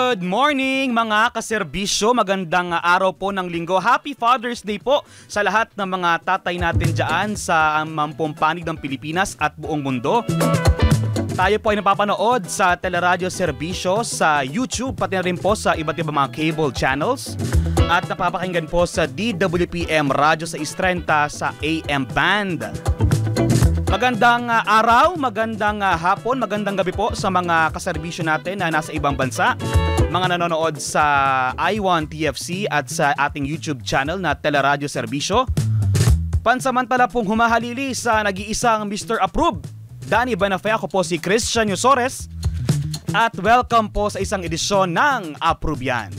Good morning mga kaserbisyo, magandang araw po ng linggo. Happy Father's Day po sa lahat ng mga tatay natin dyan sa mampung panig ng Pilipinas at buong mundo. Tayo po ay napapanood sa teleradyo serbisyo, sa YouTube, pati na rin po sa iba't ibang mga cable channels. At napapakinggan po sa DWPM Radyo sa Istrenta sa AM Band. Magandang araw, magandang hapon, magandang gabi po sa mga kaserbisyo natin na nasa ibang bansa. Mga nanonood sa I1 TFC at sa ating YouTube channel na Teleradyo Serbisyo. Pansamantala pong humahalili sa nag-iisang Mr. Approve, Danny Benafe, ako po si Christian Yusores. At welcome po sa isang edisyon ng Approve Yan.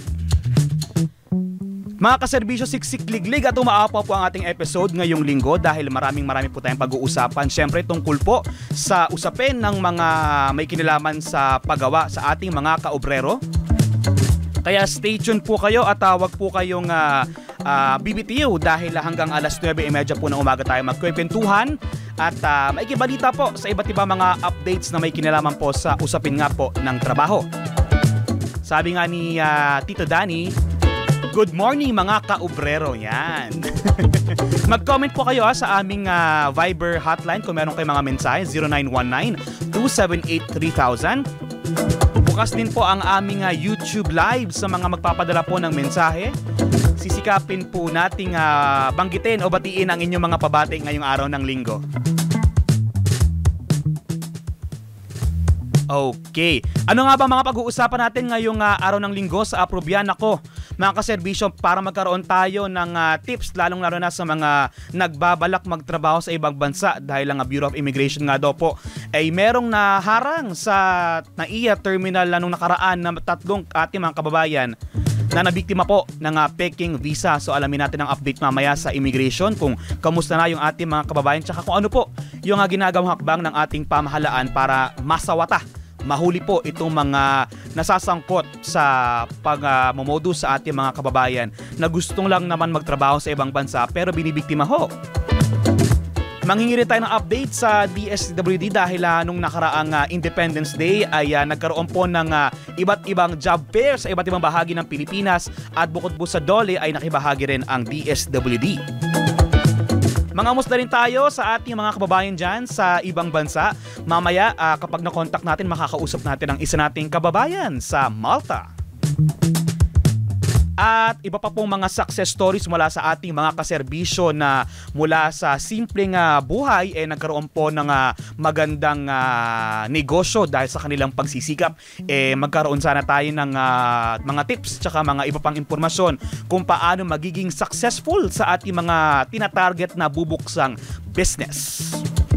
Mga kaserbisyo, siksik-liglig at umaapaw po ang ating episode ngayong linggo dahil marami po tayong pag-uusapan. Siyempre tungkol po sa usapin ng mga may kinalaman sa paggawa sa ating mga kaobrero. Kaya stay tuned po kayo at wag po kayong bibitiw dahil hanggang alas 9:30 po ng umaga tayo magkwentuhan at maikibalita po sa iba't ibang mga updates na may kinalaman po sa usapin nga po ng trabaho. Sabi nga ni Tito Danny, good morning mga kaobrero, yan. Mag-comment po kayo sa aming Viber hotline kung meron kayong mga mensahe, 0919-278-3000. Bukas din po ang aming YouTube live sa mga magpapadala po ng mensahe. Sisikapin po nating banggitin o batiin ang inyong mga pabati ngayong araw ng linggo. Okay. Ano nga ba mga pag-uusapan natin ngayong araw ng linggo sa Approve Yan? Ako, mga kaserbisyo, para magkaroon tayo ng tips, lalong-lalo na sa mga nagbabalak magtrabaho sa ibang bansa dahil ang Bureau of Immigration nga daw po ay merong naharang sa NAIA terminal na nung nakaraan na tatlong ating mga kababayan na nabiktima po ng peking visa. So alamin natin ang update mamaya sa immigration kung kamusta na yung ating mga kababayan tsaka kung ano po yung ginagawang hakbang ng ating pamahalaan para masawata, mahuli po itong mga nasasangkot sa pagmamodus sa ating mga kababayan na gustong lang naman magtrabaho sa ibang bansa pero binibiktima ho. Manghingi rin tayo ng update sa DSWD dahil nung nakaraang Independence Day ay nagkaroon po ng iba't ibang job fair sa iba't ibang bahagi ng Pilipinas at bukod po sa DOLE ay nakibahagi rin ang DSWD. Mangamusta rin tayo sa ating mga kababayan dyan sa ibang bansa. Mamaya kapag na-contact natin, makakausap natin ang isa nating kababayan sa Malta. At iba pa pong mga success stories mula sa ating mga kaserbisyo na mula sa simpleng buhay nagkaroon po ng magandang negosyo dahil sa kanilang pagsisikap. Magkaroon sana tayo ng mga tips tsaka mga iba pang impormasyon kung paano magiging successful sa ating mga tinatarget na bubuksang business.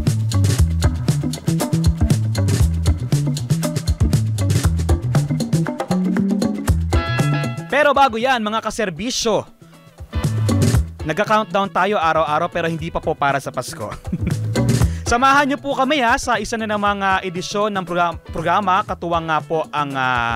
Pero bago yan mga kaserbisyo, nagka-countdown tayo araw-araw pero hindi pa po para sa Pasko. Samahan niyo po kami sa isa na ng mga edisyon ng programa. Katuwang nga po ang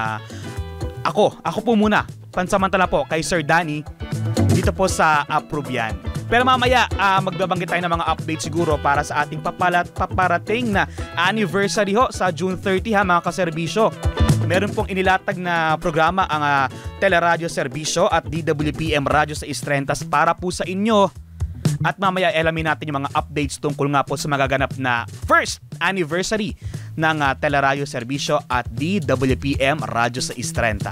ako po muna, pansamantala po kay Sir Danny dito po sa Approve Yan. Pero mamaya magbabanggit tayo ng mga update siguro para sa ating paparating na anniversary ho sa June 30 mga kaserbisyo. Meron pong inilatag na programa ang Teleradyo Serbisyo at DWPM Radyo sa Istrentas para po sa inyo. At mamaya alamin natin yung mga updates tungkol nga po sa magaganap na first anniversary ng Teleradyo Serbisyo at DWPM Radyo sa Istrenta.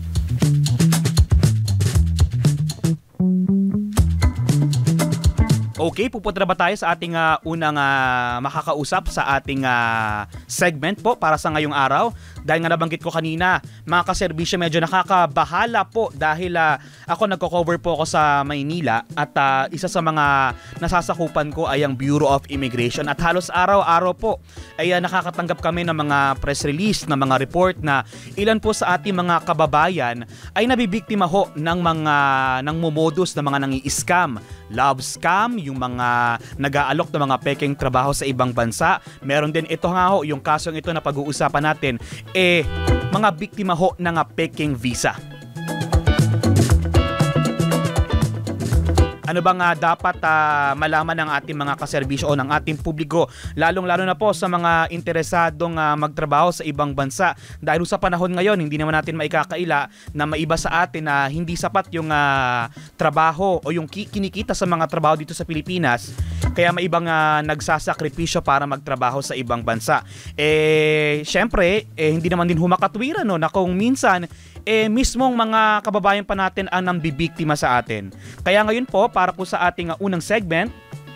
Okay, pupunta na ba tayo sa ating unang makakausap sa ating segment po para sa ngayong araw? Dahil nga nabanggit ko kanina, mga kaserbisyo, medyo nakakabahala po dahil ako nagko-cover po ako sa Maynila at isa sa mga nasasakupan ko ay ang Bureau of Immigration at halos araw-araw po ay nakakatanggap kami ng mga press release, ng mga report na ilan po sa ating mga kababayan ay nabibiktima ho ng mga modus na mga nangi-scam, love scam, yung mga nag-aalok ng mga peking trabaho sa ibang bansa. Meron din ito nga ho, yung kasong ito na pag-uusapan natin, mga biktima ho ng peking visa. Ano bang dapat malaman ng ating mga kaserbisyo o ng ating publiko, lalong-lalo na po sa mga interesadong magtrabaho sa ibang bansa? Dahil sa panahon ngayon, hindi naman natin maikakaila na maiba sa atin na hindi sapat yung trabaho o yung kinikita sa mga trabaho dito sa Pilipinas. Kaya may ibang nagsasakripisyo para magtrabaho sa ibang bansa. Syempre, hindi naman din humakatwiran na kung minsan mismong mga kababayan pa natin ang nambibiktima sa atin. Kaya ngayon po, para po sa ating unang segment,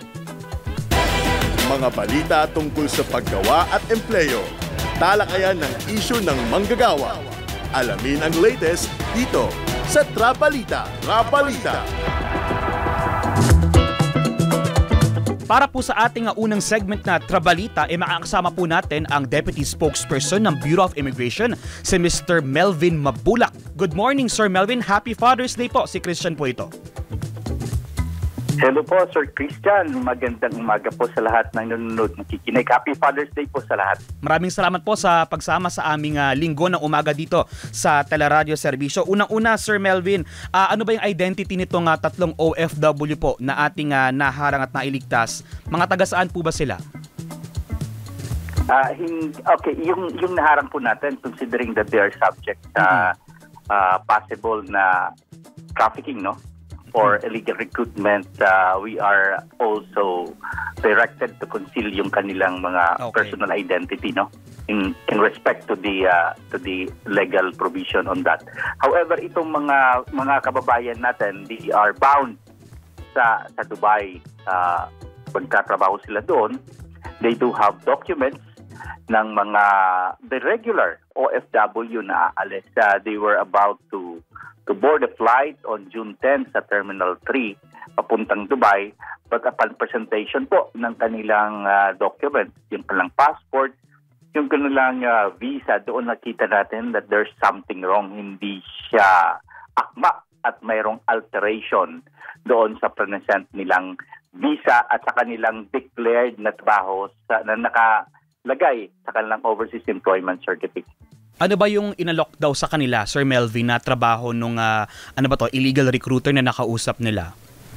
mga balita tungkol sa paggawa at empleyo, talakayan ng isyu ng manggagawa. Alamin ang latest dito sa Trabalita. para po sa ating unang segment na Trabalita, makakasama po natin ang Deputy Spokesperson ng Bureau of Immigration, si Mr. Melvin Mabulak. Good morning, Sir Melvin. Happy Father's Day po. Si Christian po ito. Hello po, Sir Christian. Magandang umaga po sa lahat ng nanonood, nakikinig. Happy Father's Day po sa lahat. Maraming salamat po sa pagsama sa aming linggo ng umaga dito sa Teleradio Serbisyo. Unang-una, Sir Melvin, ano ba yung identity nitong tatlong OFW po na ating naharang at nailigtas? Mga taga saan po ba sila? Okay, yung naharang po natin, considering that they are subject sa possible na trafficking, no? For illegal recruitment, we are also directed to conceal yung kanilang mga personal identity, no, in respect to the legal provision on that. However, itong mga kababayan natin, they are bound sa Dubai. Pagtatrabaho sila doon, they do have documents ng the regular OFW na aalis. They were about to board a flight on June 10 sa Terminal 3 papuntang Dubai, but upon presentation po ng kanilang documents, yung kanilang passport, yung kanilang visa, doon nakita natin that there's something wrong. Hindi siya akma at mayroong alteration doon sa present nilang visa at sa kanilang declared na trabaho na nakalagay sa kanilang overseas employment certificate. Ano ba yung inalok daw sa kanila, Sir Melvin, na trabaho nung illegal recruiter na nakausap nila?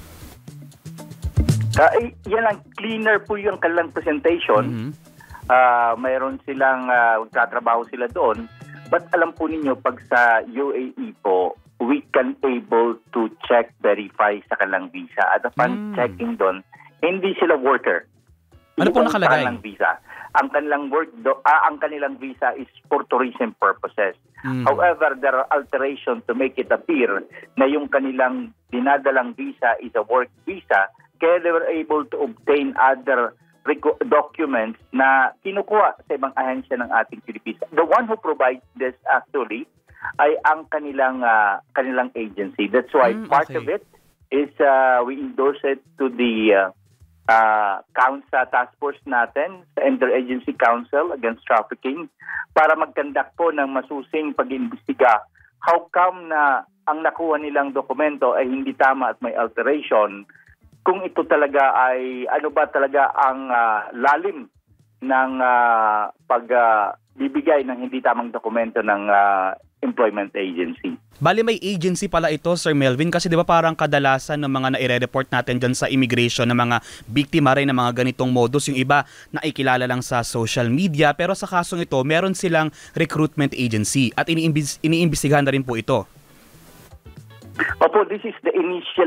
Yan ang cleaner po yung kanilang presentation. Mayroon silang magtatrabaho sila doon. But alam po ninyo, pag sa UAE po, we can able to check, verify sa kanilang visa. At upon checking doon, hindi sila worker. Ano po nakalagay? Visa. Ang kanilang visa is for tourism purposes. However, there are alterations to make it appear na yung kanilang dinadalang visa is a work visa, kaya they were able to obtain other documents na kinukuha sa ibang ahensya ng ating Philippines. The one who provides this actually ay ang kanilang agency. That's why part of it is we endorse it to the sa task force natin sa Interagency Council Against Trafficking para mag-conduct po ng masusing pag-iimbestiga. How come na ang nakuha nilang dokumento ay hindi tama at may alteration? Kung ito talaga ay ano ba talaga ang lalim ng pagbibigay ng hindi tamang dokumento ng employment agency. Bali may agency pala ito, Sir Melvin, kasi di ba parang kadalasan ng mga na-report natin dyan sa immigration ng mga biktima rin ng mga ganitong modus, yung iba na ikilala lang sa social media, pero sa kasong ito, meron silang recruitment agency at iniimbestigahan na rin po ito. Opo, this is the initial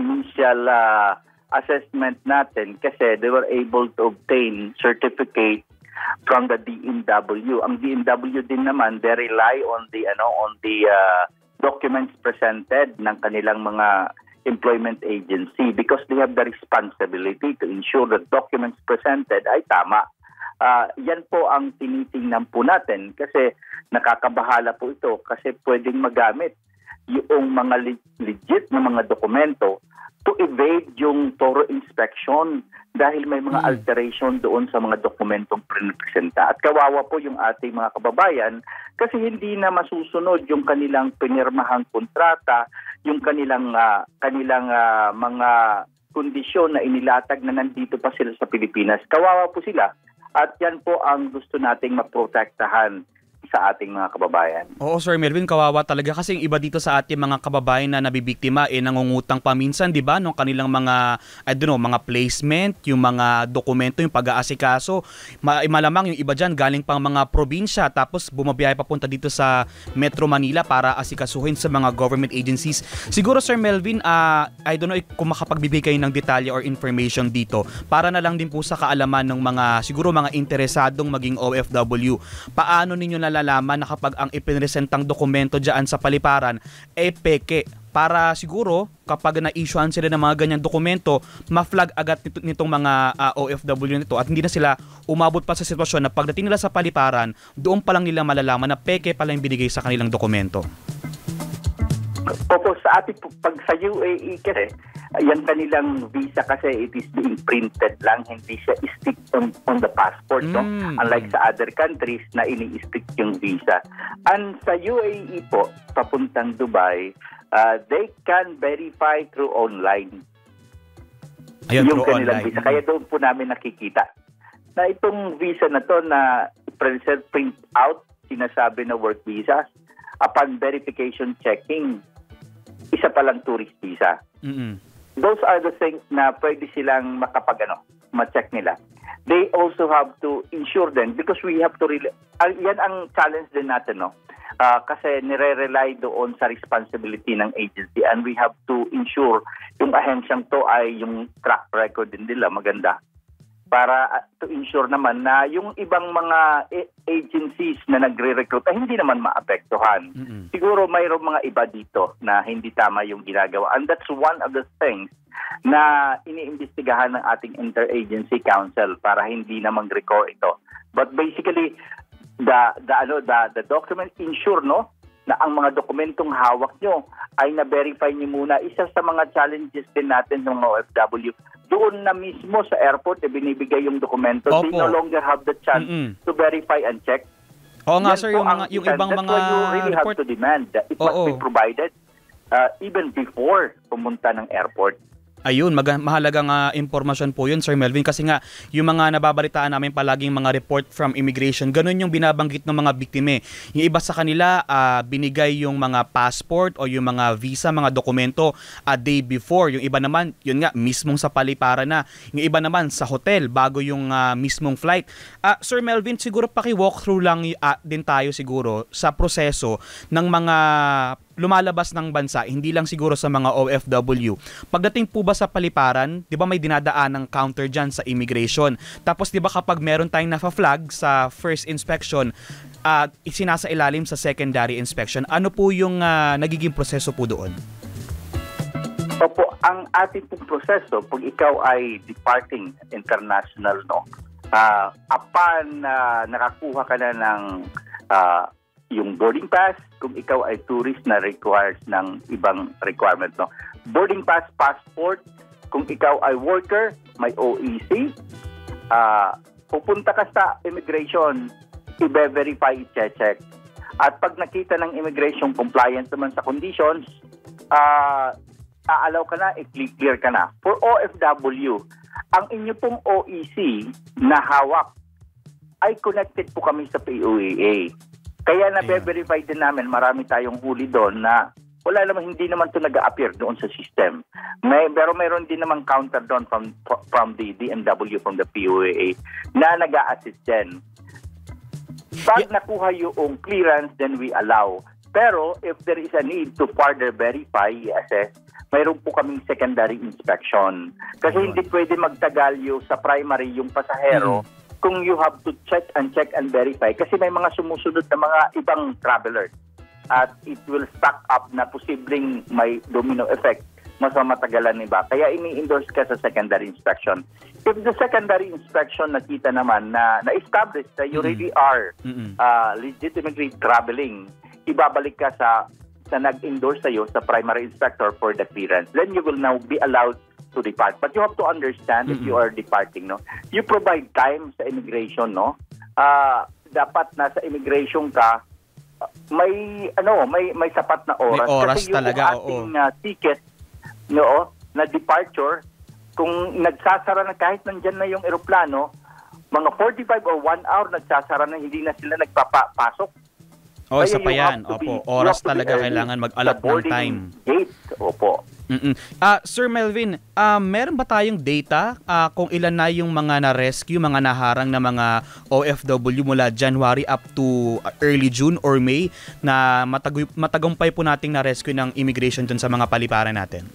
assessment natin kasi they were able to obtain certificate from the DMW. Ang DMW din naman, they rely on the documents presented ng kanilang mga employment agency because they have the responsibility to ensure that documents presented ay tama. Yan po ang tinitingnan po natin kasi nakakabahala po ito kasi pwedeng magamit yung mga legit na mga dokumento to evade yung thorough inspection dahil may mga alteration doon sa mga dokumentong presenta. At kawawa po yung ating mga kababayan kasi hindi na masusunod yung kanilang pinirmahang kontrata, yung kanilang mga kondisyon na inilatag na nandito pa sila sa Pilipinas. Kawawa po sila at yan po ang gusto nating maprotektahan sa ating mga kababayan. Oo, Sir Melvin, kawawa talaga kasi yung iba dito sa ating mga kababayan na nabibiktima nangungutang paminsan, 'di ba, nung kanilang mga mga placement, yung mga dokumento, yung pag-aasikaso. Malamang yung iba diyan galing pang mga probinsya tapos bumabiyahe papunta dito sa Metro Manila para asikasuhin sa mga government agencies. Siguro, Sir Melvin, I don't know kung makapagbibigay ng detalye or information dito para na lang din po sa kaalaman ng mga interesadong maging OFW. Paano ninyo nalalaman na kapag ang ipinresentang dokumento dyan sa paliparan peke? Para siguro kapag na-issuean sila ng mga ganyang dokumento, ma-flag agad nitong mga OFW nito at hindi na sila umabot pa sa sitwasyon na pagdating nila sa paliparan, doon pa lang nila malalaman na peke pala yung binigay sa kanilang dokumento. Opo, sa ating pag sa UAE kasi, yan kanilang visa kasi it is being printed lang, hindi siya stick on the passport. No? Unlike sa other countries na ini-stick yung visa. And sa UAE po, papuntang Dubai, they can verify through online. Ayun, yung through kanilang online. Visa. Kaya doon po namin nakikita na itong visa na to na print out, sinasabi na work visa, upon verification checking, isa palang tourist visa. Those are the things na pwede silang ma-check nila. They also have to insure them because we have to yan ang challenge din natin, no? Kasi nire-rely doon sa responsibility ng agency and we have to ensure yung ahensyang to ay yung track record din nila maganda para to ensure naman na yung ibang mga agencies na nagre-recruit ay hindi naman maapektuhan. Siguro mayroong mga iba dito na hindi tama yung ginagawa and that's one of the things na iniimbestigahan ng ating interagency council para hindi na mag-record ito. But basically the document ensure na ang mga dokumentong hawak nyo ay na-verify nyo muna. Isa sa mga challenges din natin ng mga OFW, doon na mismo sa airport binibigay yung dokumento. Opo. They no longer have the chance to verify and check. Oo nga, Yan sir, po yung ibang that's mga why you really report. have to demand that it must be provided even before pumunta ng airport. Ayun, mahalagang impormasyon po yun, Sir Melvin, kasi nga yung mga nababalitaan namin palaging mga report from immigration, ganun yung binabanggit ng mga biktime. Yung iba sa kanila, binigay yung mga passport o yung mga visa, mga dokumento a day before. Yung iba naman, yun nga, mismong sa paliparan na. Yung iba naman sa hotel, bago yung mismong flight. Sir Melvin, siguro paki-walkthrough lang din tayo siguro sa proseso ng mga lumalabas ng bansa, hindi lang siguro sa mga OFW. Pagdating po ba sa paliparan, 'di ba may dinadaan ng counter diyan sa immigration. Tapos 'di ba kapag meron tayong nafa-flag sa first inspection, isinasa ilalim sa secondary inspection. Ano po yung nagiging proseso po doon? Opo, ang ating pong proseso pag ikaw ay departing international, upon nakakuha ka na ng yung boarding pass, kung ikaw ay tourist na requires ng ibang requirement, boarding pass, passport, kung ikaw ay worker, may OEC, pupunta ka sa immigration, i-verify, i-check. At pag nakita ng immigration compliance naman sa conditions, aalaw ka na, i-clear ka na. For OFW, ang inyo pong OEC na hawak ay connected po kami sa POAA. Kaya na-verify din namin, marami tayong huli doon na wala naman, hindi naman ito nag-a-appear doon sa system. Pero mayroon din naman counter doon from the DMW, from the POAA, na nag-a-assist din. Pag nakuha yung clearance, then we allow. Pero if there is a need to further verify, assess, mayroon po kaming secondary inspection. Kasi hindi pwede magtagal yung sa primary yung pasahero kung you have to check and verify kasi may mga sumusunod na mga ibang travelers at it will stack up na posibleng may domino effect, mas matagalan iba. Kaya ini-endorse ka sa secondary inspection. If the secondary inspection nakita naman na na-establish that you really are legitimately traveling, ibabalik ka sa nag-endorse sa'yo sa primary inspector for the clearance. Then you will now be allowed to depart. But you have to understand if you are departing, you provide time sa immigration, dapat nasa immigration ka, may sapat na oras. May oras kasi yung talaga, ating ticket, na departure, kung nagsasara na kahit nandyan na yung eroplano, mga 45 or 1 hour nagsasara na, hindi na sila nagpapasok. Isa pa you yan. have to Opo, be- oras you have to be talaga early kailangan sa mag-allot ng boarding time. Gate. Opo. Sir Melvin, meron ba tayong data kung ilan na yung mga na-rescue, mga naharang na mga OFW mula January up to early June or May na matagumpay po nating na-rescue ng immigration dun sa mga paliparan natin?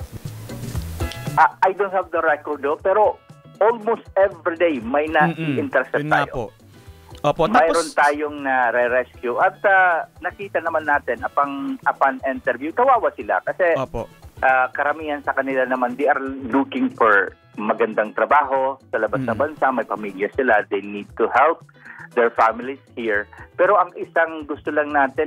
I don't have the record pero almost every day may na-intercept Yun na tayo. po. Opo, Mayroon tapos tayong na-rescue at nakita naman natin upon interview, kawawa sila kasi Opo. karamihan sa kanila naman, they are looking for magandang trabaho sa labas na bansa, may pamilya sila, they need to help their families here. Pero ang isang gusto lang natin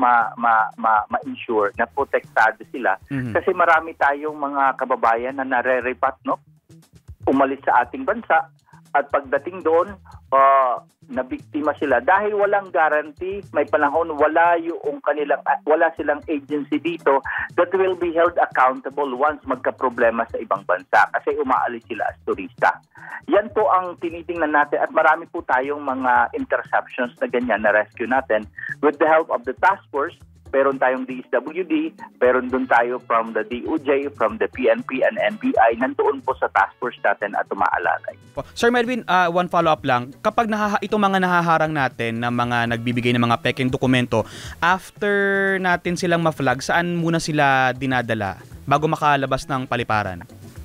ma-ensure na protektado sila kasi marami tayong mga kababayan na nare-repat, no? Umalis sa ating bansa at pagdating doon, nabiktima sila dahil walang guarantee, may panahon wala silang agency dito that will be held accountable once magka-problema sa ibang bansa kasi umaalis sila as turista. Yan po ang tinitingnan natin at marami po tayong mga interceptions na ganyan na rescue natin with the help of the task force. Meron tayong DSWD, meron doon tayo from the DOJ, from the PNP and NBI, nandoon po sa task force natin at umaalalay. Sir Melvin, one follow-up lang. Kapag itong mga nahaharang natin na mga nagbibigay ng mga peking dokumento, after natin silang ma-flag, saan muna sila dinadala bago makalabas ng paliparan?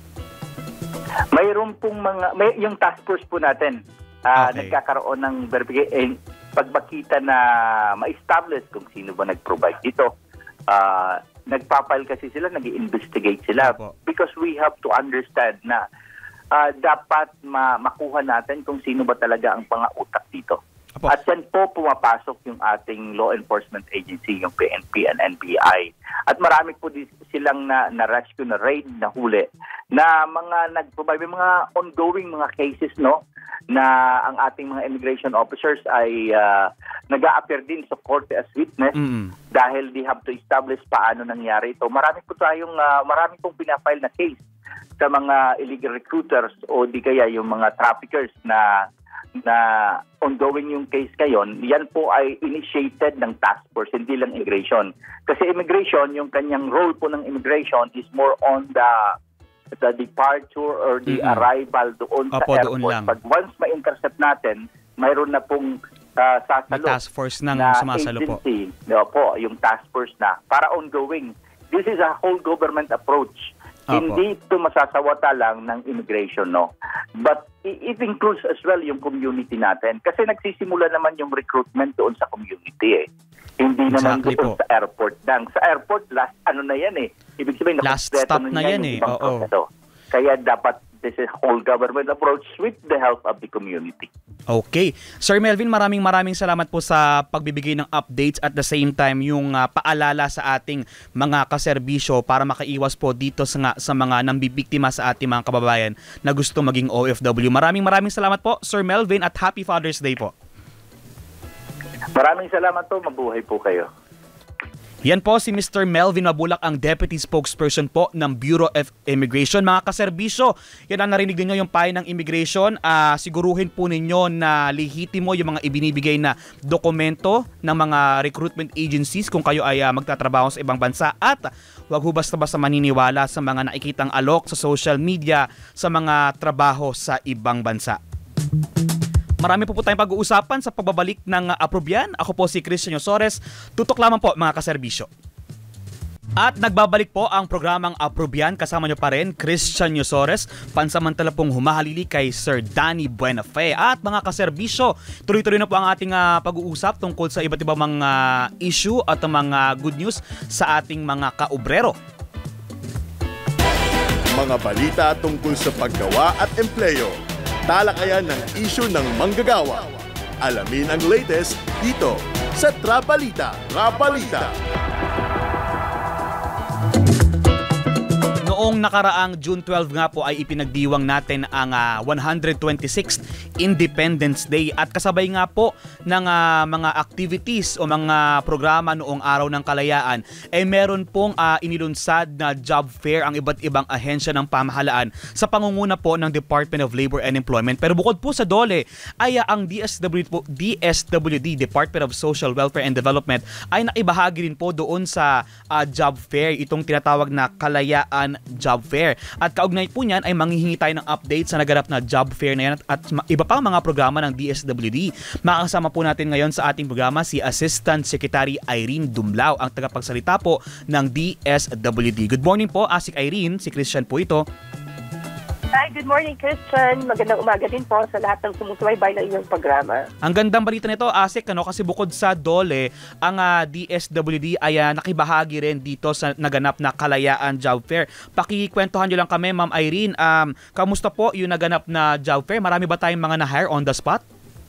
Mayroon pong yung task force po natin, nagkakaroon ng verification, pagbakita na ma-establish kung sino ba nag-provide dito. Nagpapile kasi sila, nag-investigate sila. Because we have to understand na dapat makuha natin kung sino ba talaga ang pangautak dito. At yan po pumapasok yung ating law enforcement agency, yung PNP and NBI. At marami po silang na-rescue, na raid, na huli, na mga nag-provide, may mga ongoing mga cases, no? Na ang ating mga immigration officers ay nag-a-appear din sa korte as witness dahil they have to establish paano nangyari ito. Marami pong pinafile na case sa mga illegal recruiters o di kaya yung mga traffickers na ongoing yung case ngayon. Yan po ay initiated ng task force, hindi lang immigration. Kasi immigration, yung kanyang role po ng immigration is more on the departure or the arrival doon sa airport. Pag once ma-intercept natin, mayroon na pong sasalo. May task force ng sumasalo agency, po. Yung task force na para ongoing. This is a whole government approach. Hindi ito masasawata lang ng immigration, no? But it includes as well yung community natin. Kasi nagsisimula naman yung recruitment doon sa community, eh. Hindi naman doon sa airport lang. Sa airport, last na yan, eh. Ibig sabihin, last stop na yan, eh. Kaya dapat this is whole government approach with the help of the community. Okay. Sir Melvin, maraming salamat po sa pagbibigay ng updates at the same time yung paalala sa ating mga kaserbisyo para makaiwas po dito sa mga nambibiktima sa ating mga kababayan na gusto maging OFW. Maraming salamat po, Sir Melvin, at Happy Father's Day po. Maraming salamat po. Mabuhay po kayo. Yan po si Mr. Melvin Mabulak, ang Deputy Spokesperson po ng Bureau of Immigration. Mga kaserbisyo, yan ang narinig ninyo yung payo ng immigration. Siguruhin po ninyo na lihitimo yung mga ibinibigay na dokumento ng mga recruitment agencies kung kayo ay magtatrabaho sa ibang bansa. At huwag ho basta-basta maniniwala sa mga nakikitang alok sa social media sa mga trabaho sa ibang bansa. Marami po tayong pag-uusapan sa pagbabalik ng Aprobyan. Ako po si Christian Yosores. Tutok lamang po mga kaserbisyo. At nagbabalik po ang programang Aprobyan. Kasama nyo pa rin Christian Yosores. Pansamantala pong humahalili kay Sir Danny Buenafe. At mga kaserbisyo, tuloy-tuloy na po ang ating pag-uusap tungkol sa iba't ibang mga issue at mga good news sa ating mga kaobrero. Mga balita tungkol sa paggawa at empleyo. Talakayan ng issue ng manggagawa. Alamin ang latest dito sa Trapalita. Noong nakaraang June 12 nga po ay ipinagdiwang natin ang 126th Independence Day at kasabay nga po ng mga activities o mga programa noong araw ng kalayaan ay meron pong inilunsad na job fair ang iba't ibang ahensya ng pamahalaan sa pangunguna po ng Department of Labor and Employment. Pero bukod po sa DOLE ay ang DSWD, Department of Social Welfare and Development, ay naibahagi rin po doon sa job fair, itong tinatawag na Kalayaan Job Fair. At kaugnay po niyan ay manghihingi tayo ng update sa naganap na job fair na yan at iba pang mga programa ng DSWD. Makakasama po natin ngayon sa ating programa si Assistant Secretary Irene Dumlao, ang tagapagsalita po ng DSWD. Good morning po, Asik Irene. Si Christian po ito. Hi, good morning, Christian. Magandang umaga din po sa lahat ng sumusubaybay ng inyong programa. Ang gandang balita nito, Asik, kasi bukod sa DOLE, ang DSWD ay nakibahagi rin dito sa naganap na Kalayaan Job Fair. Pakikwentuhan nyo lang kami, Ma'am Irene. Kamusta po yung naganap na job fair? Marami ba tayong mga na-hire on the spot?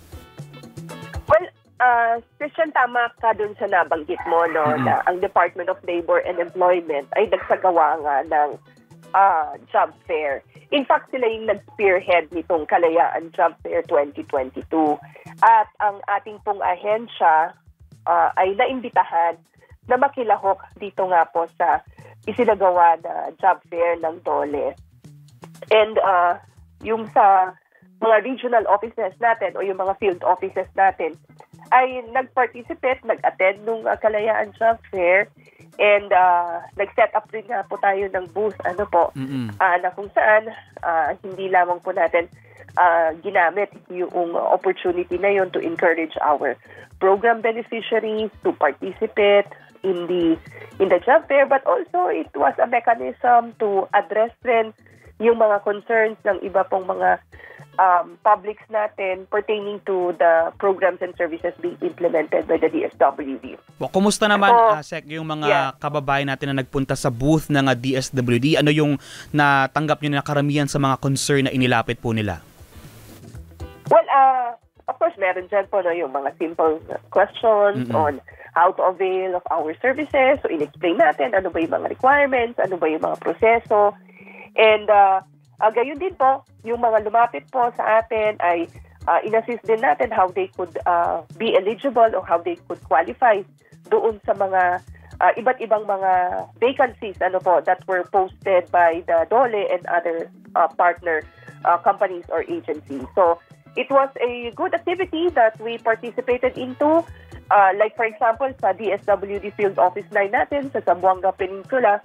Well, Christian, tama ka dun sa nabanggit mo, no, na ang Department of Labor and Employment ay nagsagawa nga ng job fair. In fact, sila yung nag-spearhead nitong Kalayaan Job Fair 2022. At ang ating pong ahensya ay naimbitahan na makilahok dito nga po sa isinagawa na job fair ng DOLE. And yung sa mga regional offices natin o yung mga field offices natin ay nag-participate, nag-attend nung Kalayaan Job Fair. And nag-set up rin nga po tayo ng booth na kung saan hindi lamang po natin ginamit yung opportunity na yun to encourage our program beneficiaries to participate in the job fair, but also it was a mechanism to address rin yung mga concerns ng iba pong mga publics natin pertaining to the programs and services being implemented by the DSWD. Kumusta naman, Sek, yung mga kababayan natin na nagpunta sa booth ng DSWD? Ano yung natanggap nyo na karamihan sa mga concern na inilapit po nila? Well, of course, meron dyan po yung mga simple questions on how to avail of our services. So, in-explain natin ano ba yung mga requirements, ano ba yung mga proseso. And gayon din po, yung mga lumapit po sa atin ay in-assist din natin how they could be eligible or how they could qualify doon sa mga iba't ibang mga vacancies that were posted by the DOLE and other partner companies or agencies. So it was a good activity that we participated into. Like for example, sa DSWD Field Office 9 natin sa Zamboanga Peninsula,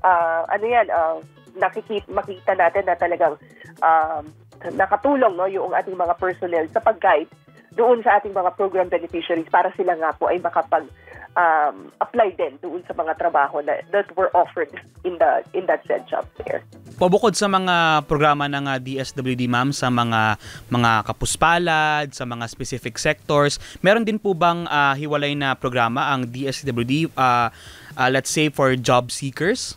makikita natin na talagang nakatulong yung ating mga personnel sa pag-guide doon sa ating mga program beneficiaries para sila nga po ay makapag-apply din doon sa mga trabaho that were offered in that said job fair. Bukod sa mga programa ng DSWD, ma'am, sa mga kapuspalad, sa mga specific sectors, meron din po bang hiwalay na programa ang DSWD, let's say for job seekers?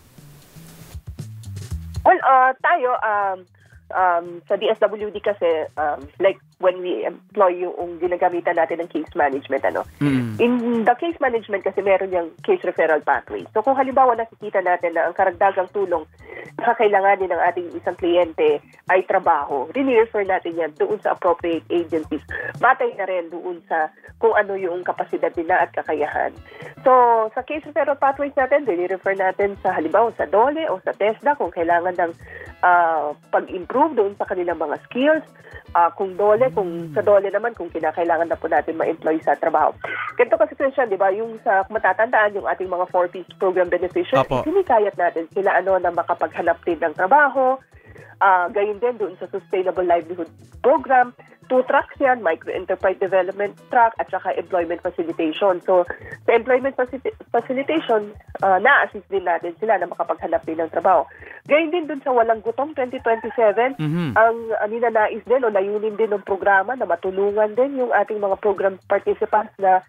Well, tayo, sa DSWD kasi, like when we employ yung ginagamitan natin ng case management, in the case management kasi meron yung case referral pathway. So kung halimbawa nakikita natin na ang karagdagang tulong na kakailanganin ng ating isang kliyente ay trabaho, rini-refer natin yan doon sa appropriate agencies. Batay na rin doon sa kung ano yung kapasidad nila at kakayahan. So sa case referral pathways natin, rini-refer natin sa halimbawa sa DOLE o sa TESDA kung kailangan ng pag-improve doon sa kanilang mga skills. Kung sa DOLE naman, kung kinakailangan na po natin ma-employ sa trabaho. Ganito kasi Christian, di ba, yung sa matatandaan, yung ating mga 4Ps program beneficiaries, sinikayat natin sila na makapaghanap din ng trabaho, gayon din doon sa Sustainable Livelihood Program, 2 tracks yan, Micro-Enterprise Development Track at saka Employment Facilitation. So, sa Employment Facilitation, na-assist din natin sila na makapaghanap din ng trabaho. Gayon din dun sa Walang Gutom 2027, ang ninanais din o layunin din ng programa na matulungan din yung ating mga program participants na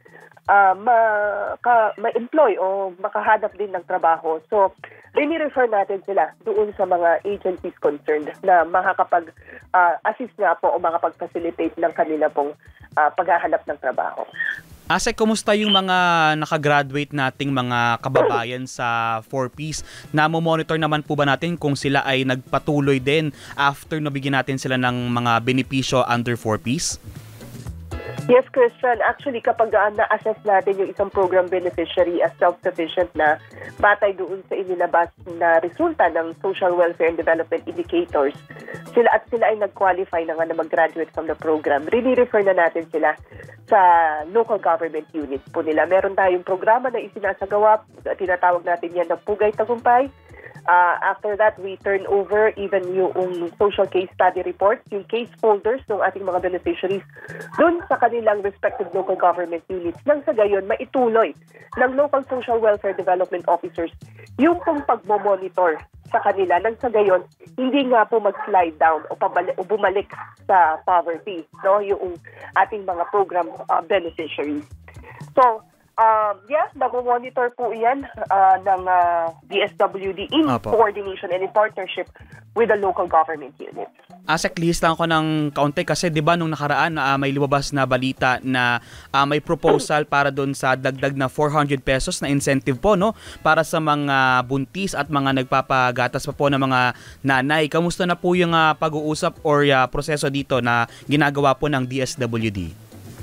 ma-employ o makahanap din ng trabaho. So, rini-refer natin sila doon sa mga agencies concerned na makakapag-assist nga po o makapag-facilitate ng kanila pong paghahanap ng trabaho. Ase, kumusta yung mga nakagraduate nating mga kababayan sa 4Ps? Namo-monitor naman po ba natin kung sila ay nagpatuloy din after nabigyan natin sila ng mga benepisyo under 4Ps? Yes, Christian. Actually, kapag na-assess natin yung isang program beneficiary as self-sufficient na batay doon sa inilabas na resulta ng Social Welfare and Development Indicators, sila ay nag-qualify na nga na mag-graduate from the program. Really refer na natin sila sa local government units po nila. Meron tayong programa na isinasagawa, tinatawag natin yan na Pugay Tagumpay. After that, we turn over even yung social case study reports, yung case folders ng ating mga beneficiaries dun sa kanilang respective local government units. Nang sa gayon, maituloy ng local social welfare development officers yung pong pagmomonitor sa kanila. Nang sa gayon, hindi nga po mag-slide down o bumalik sa poverty, no? Yung ating mga program beneficiaries. So, nag-monitor po yan ng DSWD in coordination and in partnership with the local government units. Asek, list lang ako ng kaunti kasi 'di ba nung nakaraan may lumabas na balita na may proposal para doon sa dagdag na 400 pesos na incentive po, no, para sa mga buntis at mga nagpapagatas pa po ng mga nanay. Kamusta na po yung pag-uusap or proseso dito na ginagawa po ng DSWD?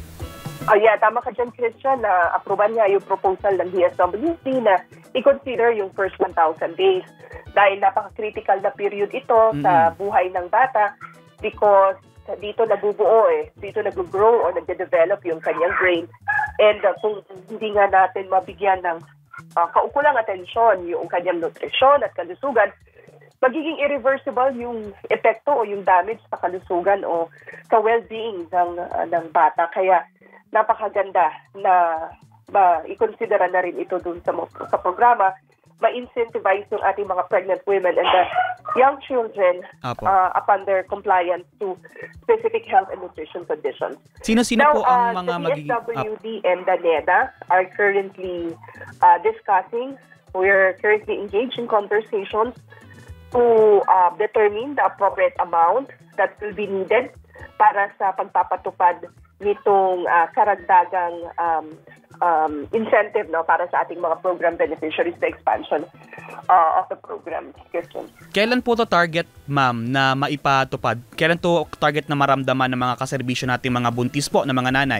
Tama ka dyan, Christian, na aproban niya yung proposal ng DSWD na i-consider yung first 1,000 days dahil napaka-critical na period ito sa buhay ng bata because dito nabubuo dito nag-grow o nagde-develop yung kanyang brain and kung hindi nga natin mabigyan ng kaukulang atensyon yung kanyang nutrisyon at kalusugan, magiging irreversible yung epekto o yung damage sa kalusugan o sa well-being ng bata. Kaya napakaganda na i-considera na rin ito dun sa programa, ma-incentivize yung ating mga pregnant women and the young children upon their compliance to specific health and nutrition conditions. Sino-sino po ang mga magiging... The DSWD and the NEDA are currently discussing, we're currently engaged in conversations to determine the appropriate amount that will be needed para sa pagpapatupad nitong karagdagang incentive, no, para sa ating mga program beneficiaries, the expansion of the program. Kailan po to target, ma'am, na maipatupad? Kailan to target na maramdaman ng mga kaserbisyo nating mga buntis po, ng mga nanay?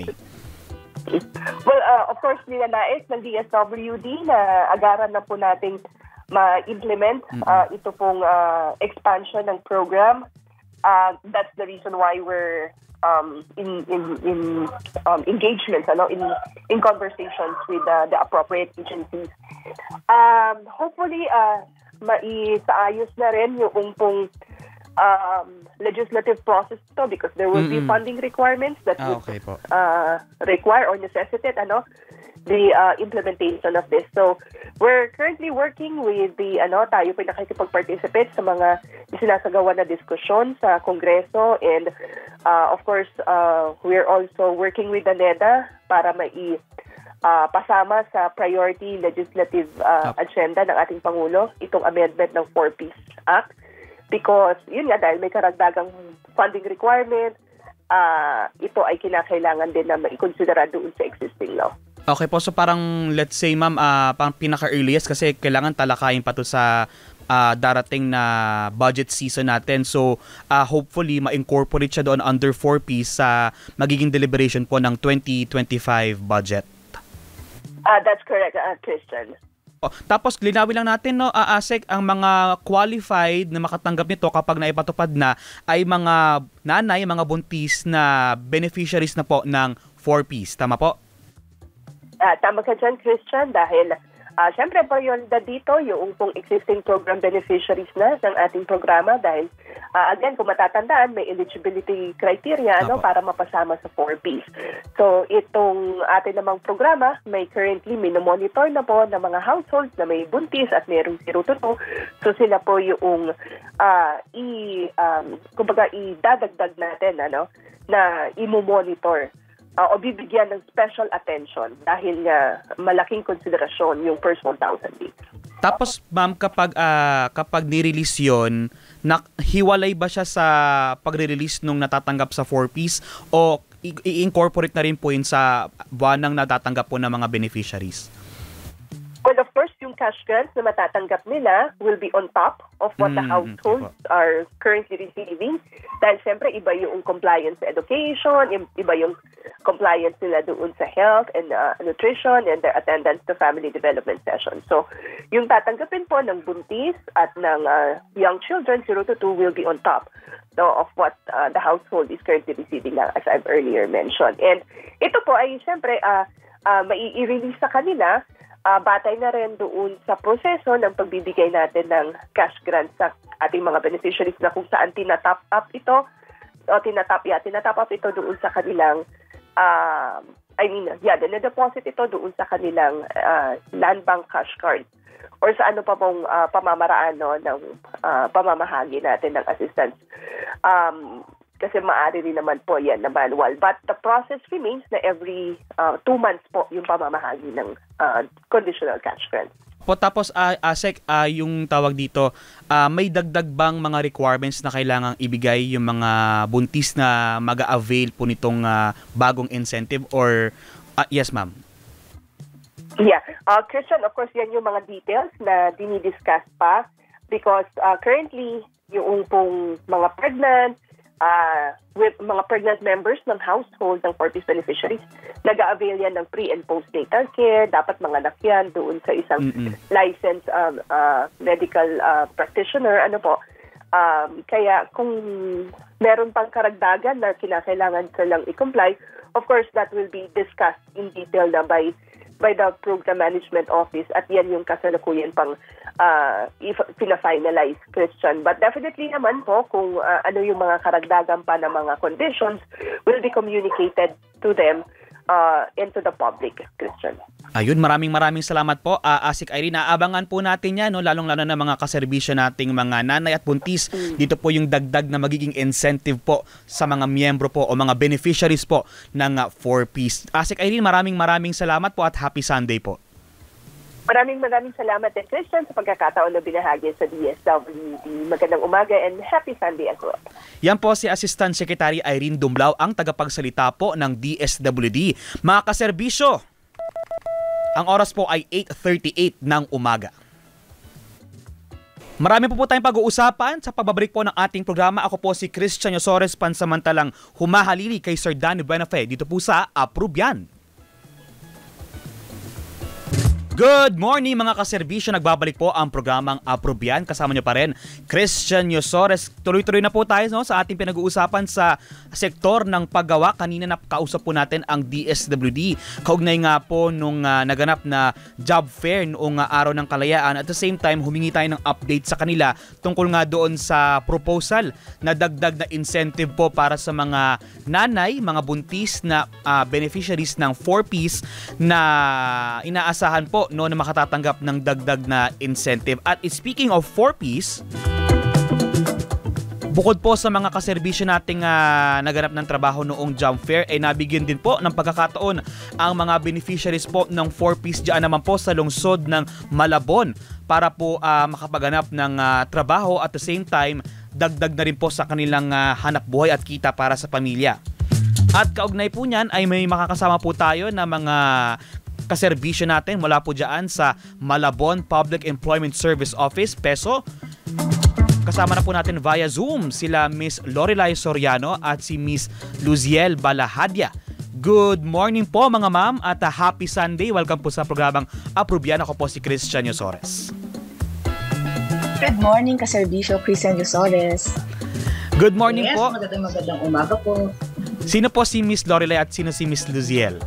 Well, of course, nilalais ng DSWD na agaran na po nating ma-implement ito pong expansion ng program. That's the reason why we're in engagements, in conversations with the appropriate agencies. Hopefully, maisaayos na rin yung pong legislative process to because there will be funding requirements that would require or necessitate the implementation of this. So, we're currently working with the tayo po nakikipag-participate sa mga isinasagawa na diskusyon sa Kongreso and of course, we're also working with the NEDA para pasama sa priority legislative agenda ng ating Pangulo itong amendment ng 4Ps Act because yun nga dahil may karagdagang funding requirement, ito ay kinakailangan din na maikonsidera doon sa existing law. Okay po, so parang let's say ma'am, parang pinaka-earliest kasi kailangan talakayin pa to sa darating na budget season natin. So hopefully ma-incorporate siya doon under 4Ps sa magiging deliberation po ng 2025 budget. That's correct, Christian. Tapos linawin lang natin, no, Asek, ang mga qualified na makatanggap nito kapag naipatupad na ay mga nanay, mga buntis na beneficiaries na po ng 4Ps. Tama po? Tama ka dyan, Christian, dahil siyempre prioridad dito yung pong existing program beneficiaries na ng ating programa dahil again, kung matatandaan, may eligibility criteria para mapasama sa 4Ps. So, itong ating namang programa, may currently minomonitor na po ng mga households na may buntis at mayroong 0 to 2. So, sila po yung idadagdag natin na imomonitor o bibigyan ng special attention dahil nga malaking konsiderasyon yung first 1,000 days. Tapos ma'am, kapag ni-release yun, hiwalay ba siya sa pagre-release nung natatanggap sa 4Ps o i-incorporate na rin po yun sa buwanang natatanggap po ng mga beneficiaries? Well, of course, yung cash grants na matatanggap nila will be on top of what the households are currently receiving. Dahil siyempre, iba yung compliance sa education, iba yung compliance nila doon sa health and nutrition and their attendance to family development sessions. So, yung tatanggapin po ng buntis at ng young children, 0 to 2, will be on top of what the household is currently receiving now, as I've earlier mentioned. And ito po ay siyempre mai-release sa kanila batay na rin doon sa proseso ng pagbibigay natin ng cash grant sa ating mga beneficiaries na kung saan tinatap up ito doon sa kanilang deposit ito doon sa kanilang land bank cash card or sa ano pa pong pamamaraan ng pamamahagi natin ng assistance. Kasi maaari rin naman po yan na manual. But the process remains na every 2 months po yung pamamahagi ng conditional cash grant. Po, tapos, ASEC, yung tawag dito, may dagdag bang mga requirements na kailangang ibigay yung mga buntis na mag-avail po nitong bagong incentive or yes, ma'am? Yeah. Christian, of course, yan yung mga details na dinidiscuss pa because currently, yung pong mga pregnant, with mga pregnant members ng household ng 4Ps beneficiaries, nag-a-avail yan ng pre- and postnatal care. Dapat mga anak yan doon sa isang licensed medical practitioner. Kaya kung meron pang karagdagan na kinakailangan silang i-comply, of course, that will be discussed in detail na by the Program Management Office at yan yung kasalukuyan pang pina-finalize, Christian. But definitely naman po kung ano yung mga karagdagan pa na mga conditions will be communicated to them and to the public, Christian. Ayun, maraming salamat po. ASEC Irene, naabangan po natin yan, no? Lalong-lalo na mga kaserbisyo nating mga nanay at buntis. Dito po yung dagdag na magiging incentive po sa mga miyembro po o mga beneficiaries po ng 4Ps. ASEC Irene, maraming salamat po at happy Sunday po. Maraming salamat din, Christian, sa pagkakataon na binahagi sa DSWD. Magandang umaga and happy Sunday as well. Yan po si Assistant Secretary Irene Dumlao, ang tagapagsalita po ng DSWD. Mga kaserbisyo, ang oras po ay 8:38 ng umaga. Marami po tayong pag-uusapan sa pagbabalik po ng ating programa. Ako po si Christian Yosores, pansamantalang humahalili kay Sir Danny Buenafe dito po sa Approve Yan. Good morning mga kaserbisyo, nagbabalik po ang programang Approve Yan. Kasama niyo pa rin Christian Yosores. Tuloy-tuloy na po tayo sa ating pinag-uusapan sa sektor ng paggawa. Kanina nakausap po natin ang DSWD. Kaugnay nga po nung naganap na job fair noong araw ng kalayaan. At the same time, humingi tayo ng update sa kanila tungkol nga doon sa proposal na dagdag na incentive po para sa mga nanay, mga buntis na beneficiaries ng 4Ps na inaasahan po na makatatanggap ng dagdag na incentive. At speaking of 4Ps, bukod po sa mga kaserbisyo nating naganap ng trabaho noong job fair, ay nabigyan din po ng pagkakataon ang mga beneficiaries po ng 4Ps dyan naman po sa lungsod ng Malabon para po makapaganap ng trabaho at the same time dagdag na rin po sa kanilang hanap buhay at kita para sa pamilya. At kaugnay po niyan ay may makakasama po tayo na mga kaserbisyo natin mula po dyan sa Malabon Public Employment Service Office, PESO. Kasama na po natin via Zoom sila Miss Lorelay Soriano at si Miss Luziel Balahadya. Good morning po mga ma'am at happy Sunday. Welcome po sa programang Approve Yan. Ako po si Christian Yosores. Good morning kaserbisyo, Christian Yosores. Good morning po. Magandang umaga po. Sino po si Miss Lorelay at sino si Miss Luziel?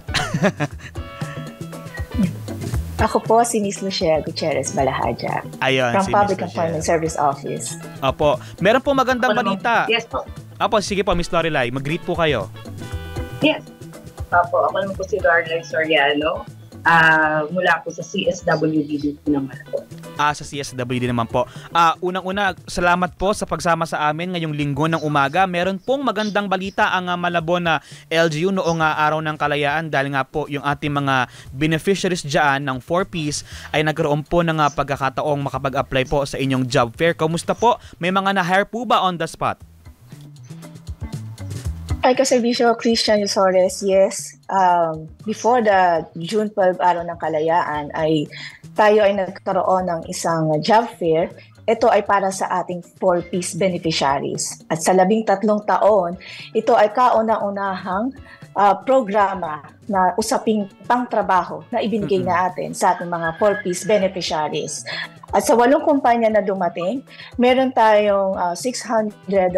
Ako po si Miss Lucia Gutierrez Balahadya. Ayun, from si Public Miss Employment Service Office. Opo. Meron po magandang balita. Yes po. Opo, sige po Miss Lorelay, mag-greet po kayo. Yes. Opo, ako naman po si Lorelay Soriano. Mula po sa CSWD naman po. Sa CSWD naman po. Unang-una, salamat po sa pagsama sa amin ngayong linggo ng umaga. Meron pong magandang balita ang Malabon na LGU noong araw ng kalayaan dahil nga po yung ating mga beneficiaries dyan ng 4Ps ay nagkaroon po ng pagkakataong makapag-apply po sa inyong job fair. Kamusta po? May mga na-hire po ba on the spot? Ay, kaservisyo Christian Yusores, yes. Before the June 12 Araw ng Kalayaan ay tayo ay nagkaroon ng isang job fair. Ito ay para sa ating 4-piece beneficiaries. At sa 13 taon, ito ay kauna-unahang programa na usaping pangtrabaho na ibinigay natin sa ating mga 4-piece beneficiaries. At sa 8 kumpanya na dumating, meron tayong 600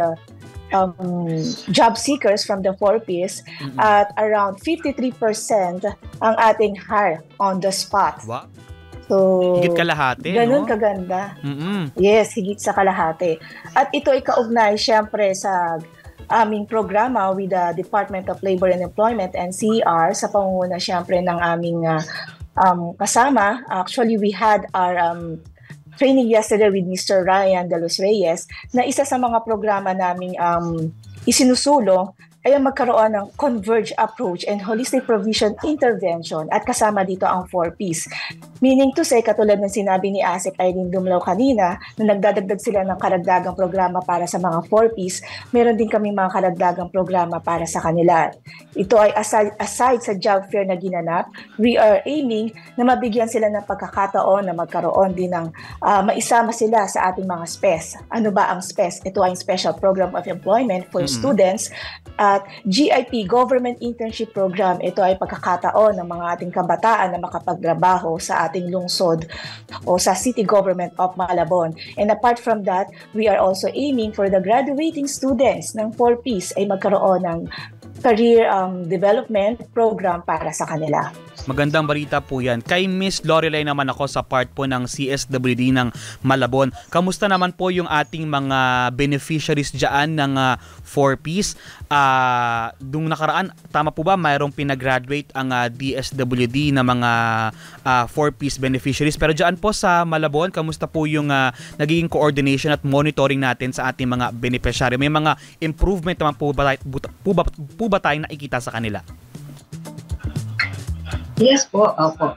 job seekers from the 4-piece at around 53% ang ating hire on the spot. Wow. So, higit kalahati, ganun no? kaganda. Mm-mm. Yes, higit sa kalahati. At ito ay kaugnay siyempre sa aming programa with the Department of Labor and Employment and CER sa pangunguna siyempre ng aming kasama. Actually, we had our training yesterday with Mr. Ryan De Los Reyes na isa sa mga programa naming isinusulong ay ang magkaroon ng converge approach and holistic provision intervention at kasama dito ang 4Ps. Meaning to say, katulad ng sinabi ni Asik Irene Dumlao kanina, na nagdadagdag sila ng karagdagang programa para sa mga 4Ps, meron din kaming mga karagdagang programa para sa kanila. Ito ay aside sa job fair na ginanap, we are aiming na mabigyan sila ng pagkakataon na magkaroon din ng maisama sila sa ating mga SPES. Ano ba ang SPES? Ito ay Special Program of Employment for Students at GIP, Government Internship Program. Ito ay pagkakataon ng mga ating kabataan na makapagtrabaho sa ating lungsod o sa City Government of Malabon. And apart from that, we are also aiming for the graduating students ng 4Ps ay magkaroon ng career development program para sa kanila. Magandang balita po yan. Kay Miss Lorelei naman ako sa part po ng CSWD ng Malabon. Kamusta naman po yung ating mga beneficiaries dyan ng 4Ps? Dung nakaraan, tama po ba, mayroong pinagraduate ang DSWD na mga 4Ps beneficiaries? Pero dyan po sa Malabon, kamusta po yung nagiging coordination at monitoring natin sa ating mga beneficiary? May mga improvement naman po ba tayong nakikita sa kanila? Yes po, opo.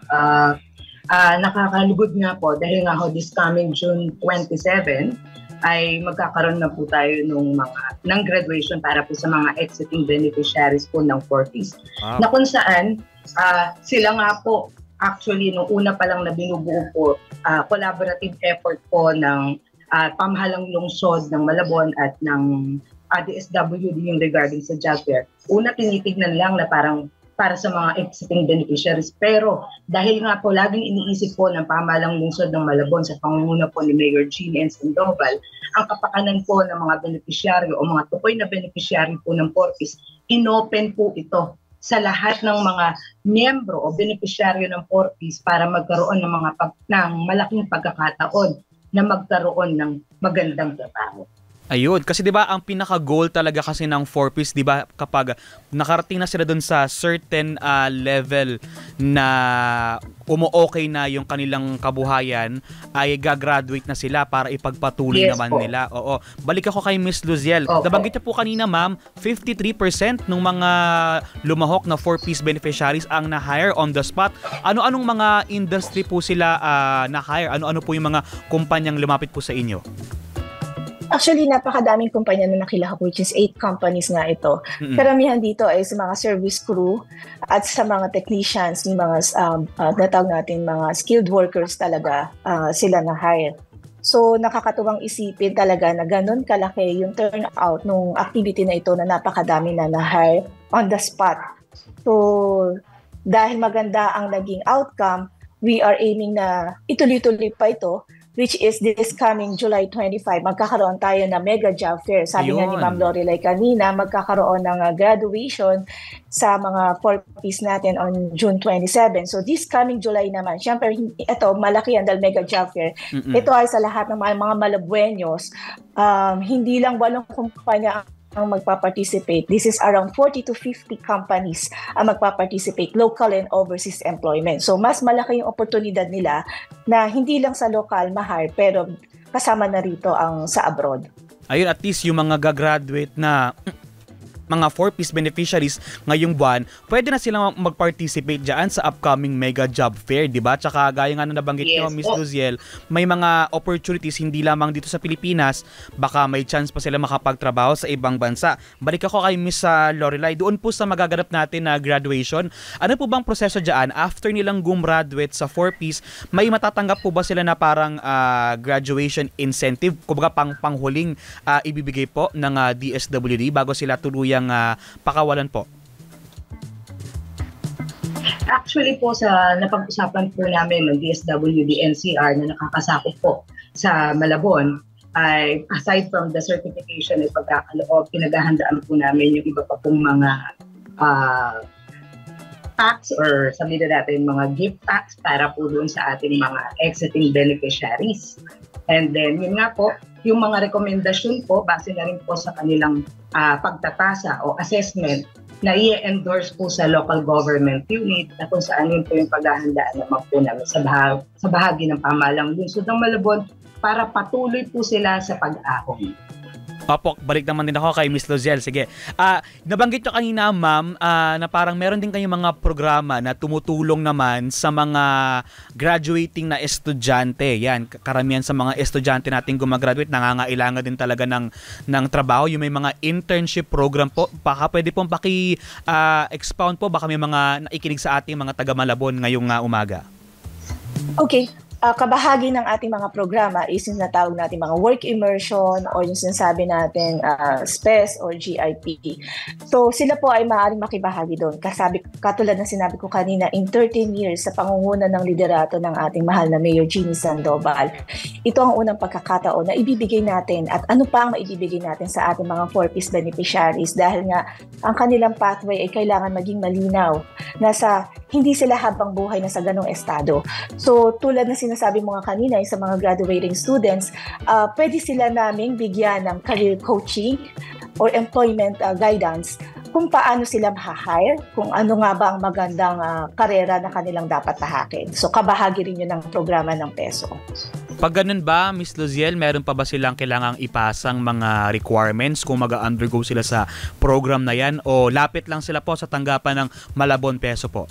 Nakakalugod nga po dahil nga ho this coming June 27 ay magkakaroon na po tayo ng graduation para po sa mga exiting beneficiaries po ng 4Ps. Wow. Na kung saan sila nga po actually nung una pa lang na binubuo po collaborative effort po ng pamahalang lungsod ng Malabon at ng DSWD yung regarding sa job fair. Una tinitignan lang na parang para sa mga exiting beneficiaries. Pero dahil nga po laging iniisip po ng pamahalang lungsod ng Malabon sa pangunguna po ni Mayor Jean N. Sandoval, ang kapakanan po ng mga beneficiaryo o mga tukoy na beneficiary po ng 4Ps, inopen po ito sa lahat ng mga miyembro o beneficiaryo ng 4Ps para magkaroon ng ng malaking pagkakataon na magkaroon ng magandang trabaho. Ayun, kasi 'di ba ang pinaka-goal talaga kasi ng 4Ps, 'di ba, kapag nakarating na sila doon sa certain level na umo-okay na yung kanilang kabuhayan, ay gagraduate na sila para ipagpatuloy naman nila. Oo. Balik ako kay Miss Luziel. Nabanggit niyo po kanina, ma'am, 53% ng mga lumahok na 4Ps beneficiaries ang na-hire on the spot. Ano-anong mga industry po sila na-hire? Ano-ano po yung mga kumpanyang lumapit po sa inyo? Actually, napakadaming kumpanya na nakilahok, which is 8 companies nga ito. Karamihan dito ay sa mga service crew at sa mga technicians, yung mga natawag natin mga skilled workers talaga sila na hire. So nakakatuwang isipin talaga na ganun kalaki yung turnout nung activity na ito na napakadami na na-hire on the spot. So dahil maganda ang naging outcome, we are aiming na ituloy-tuloy pa ito, which is this coming July 25, magkakaroon tayo na mega job fair. Sabi nga ni Ma'am Lorelei kanina, magkakaroon ng graduation sa mga 4Ps natin on June 27. So this coming July naman, syempre ito malaki yan dahil mega job fair. Ito ay sa lahat ng mga Malabueños. Hindi lang 8 kumpanya ang magpa-participate. This is around 40 to 50 companies ang magpa-participate, local and overseas employment. So mas malaki yung oportunidad nila na hindi lang sa local ma-hire pero kasama na rito ang sa abroad. Ayun, at least yung mga gagraduate na mga 4-piece beneficiaries ngayong buwan, pwede na silang mag-participate dyan sa upcoming mega job fair, di ba? Tsaka gaya nga na nabanggit niyo, Miss Luziel, may mga opportunities hindi lamang dito sa Pilipinas, baka may chance pa sila makapagtrabaho sa ibang bansa. Balik ako kay Miss Lorelai, doon po sa magaganap natin na graduation, ano po bang proseso dyan? After nilang gumraduate sa 4-piece, may matatanggap po ba sila na parang graduation incentive, kumbaga panghuling ibibigay po ng DSWD bago sila tuluyang pakawalan po? Actually po, sa napag-usapan po namin ng DSWD NCR na nakakasakop po sa Malabon, ay aside from the certification at pagkakaloob, pinaghahandaan po namin yung iba pa pong mga packs or sabihin natin mga gift packs para po doon sa ating mga exiting beneficiaries. And then, yun nga po, yung mga rekomendasyon po, base na rin po sa kanilang pagtatasa o assessment na i-endorse po sa local government unit na kung saan yun po yung paghahandaan naman po namin sa bahagi ng pamahalang lungsod ng Malabon para patuloy po sila sa pag-ahon. Opo, balik naman din ako kay Miss Luziel. Sige. Nabanggit nyo kanina, ma'am, na parang meron din kayong mga programa na tumutulong naman sa mga graduating na estudyante. Yan, karamihan sa mga estudyante natin gumagraduate, nangangailangan din talaga ng trabaho. Yung may mga internship program po. Baka pwede pong expound po, baka may mga naikinig sa ating mga taga-Malabon ngayong umaga. Okay. Kabahagi ng ating mga programa is yung natawag natin mga work immersion o yung sinasabi natin SPES or GIP. So sila po ay maaaring makibahagi doon. Katulad ng sinabi ko kanina, in 13 years sa pangunguna ng liderato ng ating mahal na Mayor Jeannie Sandoval, ito ang unang pagkakataon na ibibigay natin at ano pa ang maibibigay natin sa ating mga 4-piece beneficiaries dahil nga ang kanilang pathway ay kailangan maging malinaw na hindi sila habang buhay na sa ganong estado. So tulad na sinasabi mo nga kanina sa mga graduating students, pwede sila naming bigyan ng career coaching or employment guidance kung paano sila ma-hire, kung ano nga ba ang magandang karera na kanilang dapat tahakin. So kabahagi rin yun ng programa ng PESO. Pag ganun ba, Miss Luziel, meron pa ba silang kailangang ipasang mga requirements kung mag-undergo sila sa program na yan o lapit lang sila po sa tanggapan ng Malabon PESO po?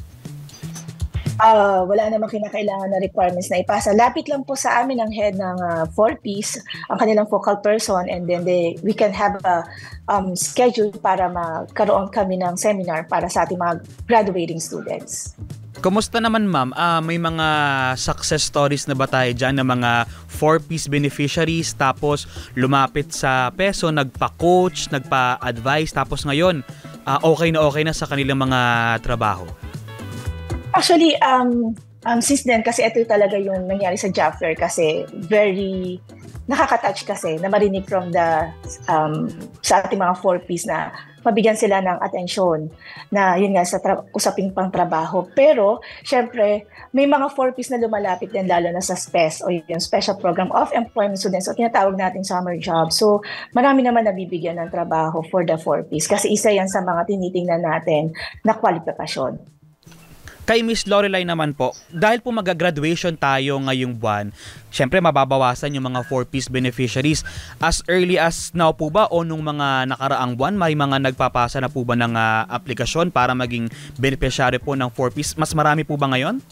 Wala namang kinakailangan na requirements na ipasa. Lapit lang po sa amin ang head ng 4-piece, ang kanilang focal person, and then we can have a schedule para magkaroon kami ng seminar para sa ating mga graduating students. Kumusta naman, ma'am? May mga success stories na ba tayo dyan ng mga 4-piece beneficiaries tapos lumapit sa PESO, nagpa-coach, nagpa-advise, tapos ngayon okay na sa kanilang mga trabaho? Actually, since then, kasi ito talaga yung nangyari sa job fair kasi very nakaka-touch kasi na marinig from sa ating mga 4-piece na mabigyan sila ng atensyon na yun nga sa usaping pang trabaho. Pero, syempre, may mga 4-piece na lumalapit din lalo na sa SPES o yung Special Program of Employment Students o tinatawag natin summer job. So, marami naman nabibigyan ng trabaho for the 4-piece kasi isa yan sa mga tinitingnan natin na kwalifikasyon. Kay Miss Lorelai naman po, dahil po mag-graduation tayo ngayong buwan, syempre mababawasan yung mga 4-piece beneficiaries. As early as now po ba o nung mga nakaraang buwan, may mga nagpapasa na po ba ng aplikasyon para maging beneficiary po ng 4-piece? Mas marami po ba ngayon?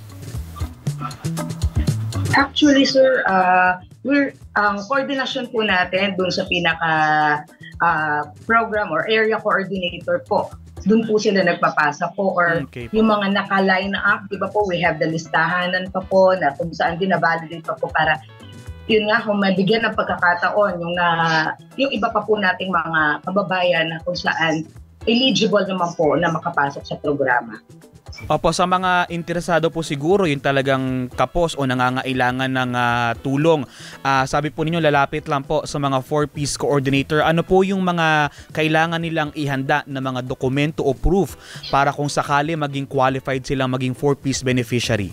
Actually, sir, ang koordinasyon po natin dun sa pinaka program or area coordinator po, dun po sila nagpapasa po or okay po. Yung mga naka-line up, di ba po, we have the listahanan pa po na kung saan din-validate pa po para yun nga, kung mabigyan ng pagkakataon yung iba pa po nating mga kababayan na kung saan eligible naman po na makapasok sa programa. Opo, sa mga interesado po siguro yung talagang kapos o nangangailangan ng tulong. Sabi po ninyo, lalapit lang po sa mga 4-piece coordinator. Ano po yung mga kailangan nilang ihanda na mga dokumento o proof para kung sakali maging qualified silang maging 4-piece beneficiary?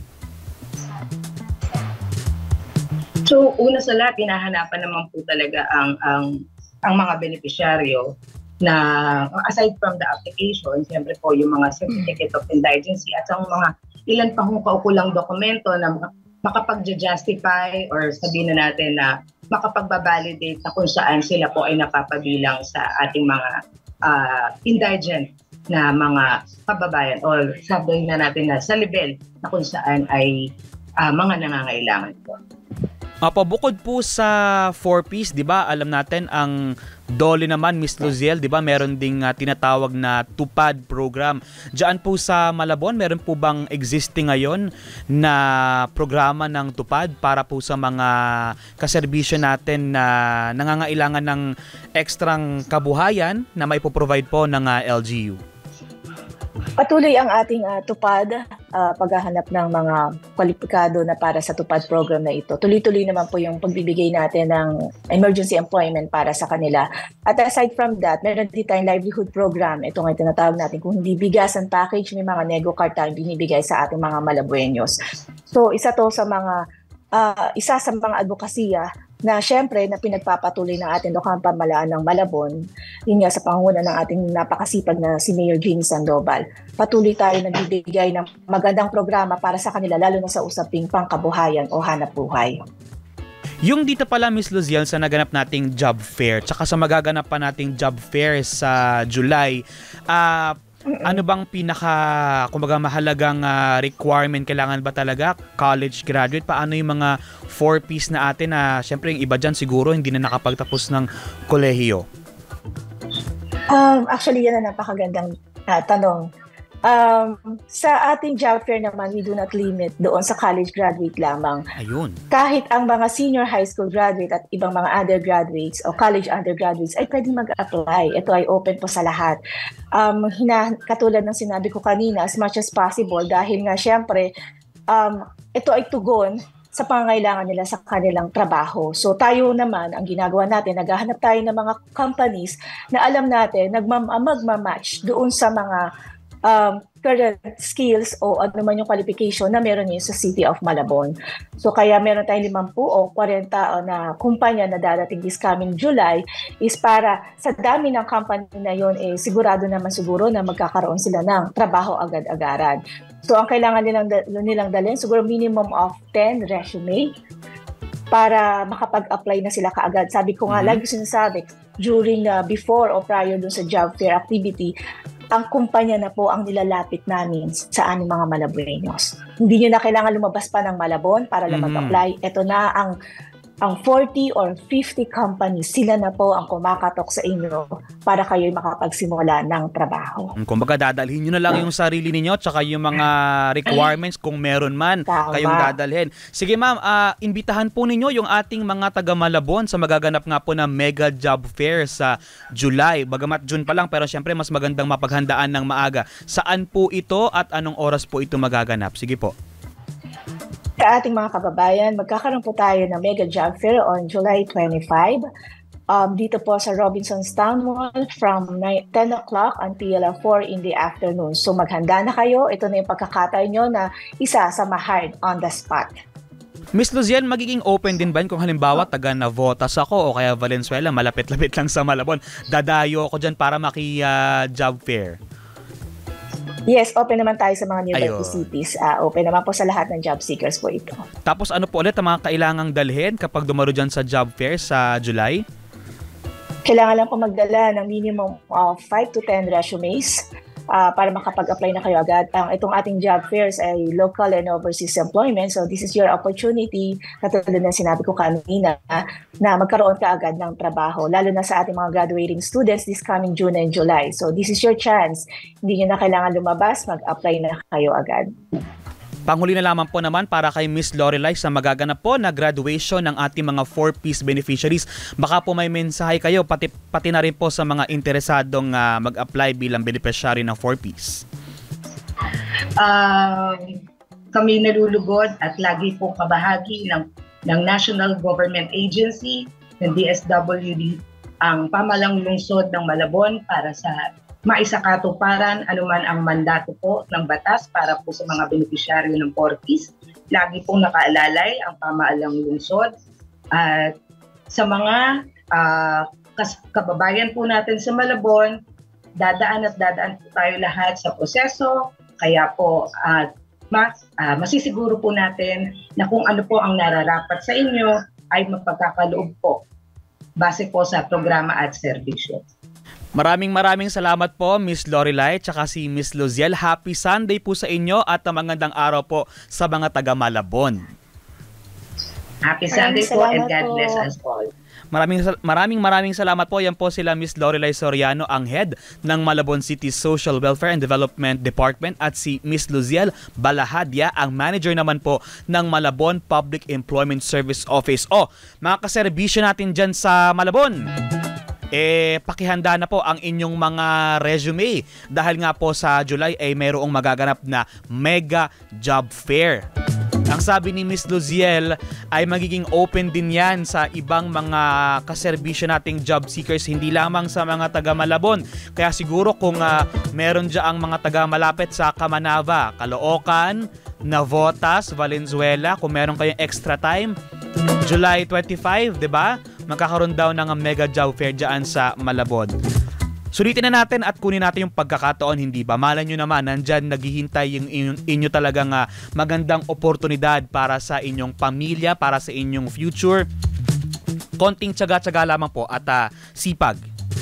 So, una sa lahat, hinahanapan naman po talaga ang mga beneficiaryo na aside from the application, siyempre po yung mga certificate of indigency at ang mga ilan pa hong kaukulang dokumento na makapag-justify or sabihin na natin na makapag-validate na kung saan sila po ay napapabilang sa ating mga indigent na mga kababayan o sabihin na natin na sa level na kung saan ay mga nangangailangan po. Apo, bukod po sa 4Ps, 'di ba? Alam natin ang DOLE naman, Miss Luziel, 'di ba? Meron ding tinatawag na TUPAD program. Diyan po sa Malabon, meron po bang existing ngayon na programa ng TUPAD para po sa mga kaserbisyo natin na nangangailangan ng ekstrang kabuhayan na may po-provide po ng LGU? Patuloy ang ating TUPAD, paghahanap ng mga kwalipikado na para sa TUPAD program na ito. Tuloy-tuloy naman po yung pagbibigay natin ng emergency employment para sa kanila. At aside from that, meron din tayong livelihood program. Ito nga tinatawag natin, kung hindi bigasan package, may mga nego card tayong binibigay sa ating mga Malabueños. So isa sa mga advokasya na syempre na pinagpapatuloy ng ating lokal pamahalaan ng Malabon, yun nga sa pangunguna ng ating napakasipag na si Mayor Jeannie Sandoval. Patuloy tayo nagbibigay ng magandang programa para sa kanila, lalo na sa usaping pangkabuhayan o hanap buhay. Yung dito pala, Miss Luziel, sa naganap nating job fair, tsaka sa magaganap pa nating job fair sa July, ano bang kumbaga mahalagang requirement? Kailangan ba talaga college graduate? Paano yung mga 4Ps na atin na syempre yung iba dyan siguro hindi na nakapagtapos ng kolehiyo? Actually, yan na napakagandang tanong. Sa ating job fair naman, we do not limit doon sa college graduate lamang. Ayun. Kahit ang mga senior high school graduate at ibang mga undergraduates o college undergraduates ay pwedeng mag-apply. Ito ay open po sa lahat. Katulad ng sinabi ko kanina, as much as possible, dahil nga syempre, ito ay tugon sa pangangailangan nila sa kanilang trabaho. So tayo naman, ang ginagawa natin, naghahanap tayo ng mga companies na alam natin, magmamatch doon sa mga current skills o ano man yung qualification na meron niyo sa City of Malabon. So kaya meron tayong 50 o 40 na kumpanya na darating this coming July is para sa dami ng company na yon sigurado naman siguro na magkakaroon sila ng trabaho agad-agaran. So ang kailangan nilang dalhin siguro minimum of 10 resume para makapag-apply na sila kaagad. Sabi ko nga, lagi sinasabi, during before o prior dun sa job fair activity, ang kumpanya na po ang nilalapit namin sa aming mga Malabueños. Hindi nyo na kailangan lumabas pa ng Malabon para lang mag-apply. Ito na ang 40 or 50 companies, sila na po ang kumakatok sa inyo para kayo'y makapagsimula ng trabaho. Kumbaga, dadalhin nyo na lang yung sarili ninyo tsaka yung mga requirements kung meron man kayong dadalhin. Sige ma'am, imbitahan po ninyo yung ating mga taga Malabon sa magaganap nga po na Mega Job Fair sa July. Bagamat June pa lang, pero syempre mas magandang mapaghandaan ng maaga. Saan po ito at anong oras po ito magaganap? Sige po. Sa ating mga kababayan, magkakaroon po tayo ng Mega Job Fair on July 25. Dito po sa Robinson's Town Mall from 10 o'clock until 4 in the afternoon. So maghanda na kayo. Ito na yung pagkakataon nyo na isa sa ma-hard on the spot. Miss Luziel, magiging open din ba kung halimbawa taga Navotas ako o kaya Valenzuela, malapit-lapit lang sa Malabon, dadayo ako dyan para maki-job fair? Yes, open naman tayo sa mga nearby cities. Open naman po sa lahat ng job seekers po ito. Tapos ano po ulit ang mga kailangang dalhin kapag dumaro dyan sa job fair sa July? Kailangan lang po magdala ng minimum of 5 to 10 resumes para makapag-apply na kayo agad. Itong ating job fairs ay local and overseas employment. So this is your opportunity, katulad ng sinabi ko kanina, na magkaroon ka agad ng trabaho, lalo na sa ating mga graduating students this coming June and July. So this is your chance. Hindi nyo na kailangan lumabas, mag-apply na kayo agad. Panghuli na lamang po naman para kay Miss Lorelai sa magaganap po na graduation ng ating mga 4Ps beneficiaries. Baka po may mensahe kayo pati na rin po sa mga interesadong mag-apply bilang beneficiary ng 4Ps. Kami nalulugod at lagi po kabahagi ng National Government Agency, ng DSWD, ang pamalang lungsod ng Malabon para sa maisakatuparan anuman ang mandato po ng batas para po sa mga benepisyaryo ng 4Ps. Lagi pong nakaalalay ang pamaalang lungsod at sa mga kababayan po natin sa Malabon, dadaan po tayo lahat sa proseso, kaya po masisiguro po natin na kung ano po ang nararapat sa inyo ay mapagkakaloob po base po sa programa at serbisyo. Maraming salamat po, Miss Lorelai, tsaka si Miss Loziel. Happy Sunday po sa inyo at magandang araw po sa mga taga Malabon. Happy Sunday po and God bless us all. Maraming salamat po. Yan po sila Miss Lorelai Soriano, ang head ng Malabon City Social Welfare and Development Department, at si Miss Loziel Balahadia, ang manager naman po ng Malabon Public Employment Service Office. Mga kaserbisyo natin dyan sa Malabon, pakihanda na po ang inyong mga resume dahil nga po sa July ay mayroong magaganap na mega job fair. Ang sabi ni Miss Loziel ay magiging open din yan sa ibang mga kaserbisyo nating job seekers, hindi lamang sa mga taga Malabon. Kaya siguro kung meron dyan ang mga taga malapit sa Camanava, Caloocan, Navotas, Valenzuela, kung meron kayong extra time, July 25, 'di ba? Magkakaroon daw ng mega job fair dyan sa Malabon. Sulitin na natin at kunin natin yung pagkakataon, hindi ba? Malay nyo naman, nandyan naghihintay yung inyo talagang magandang oportunidad para sa inyong pamilya, para sa inyong future. Konting tiyaga-tiyaga lamang po at sipag.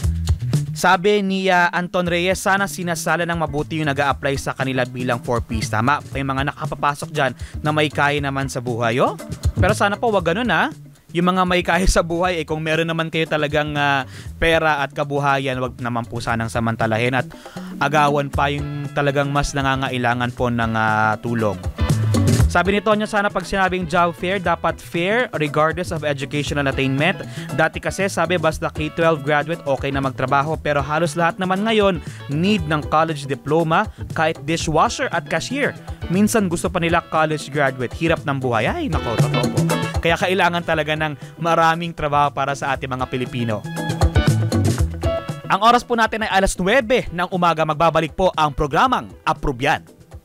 Sabi ni Anton Reyes, sana sinasala ng mabuti yung nag-a-apply sa kanila bilang 4Ps. Tama, may mga nakapapasok dyan na may kaya naman sa buhay. Pero sana po wag ganun yung mga may kaya sa buhay, kung meron naman kayo talagang pera at kabuhayan, wag naman po sanang samantalahin at agawan pa yung talagang mas nangangailangan po ng tulong. Sabi ni Tonya, sana pag sinabing job fair, dapat fair regardless of educational attainment. Dati kasi sabi basta K-12 graduate okay na magtrabaho, pero halos lahat naman ngayon need ng college diploma, kahit dishwasher at cashier. Minsan gusto pa nila college graduate, hirap ng buhay. Ay nako, totoo po. Kaya kailangan talaga ng maraming trabaho para sa ating mga Pilipino. Ang oras po natin ay alas 9 ng umaga. Magbabalik po ang programang Aprobyan.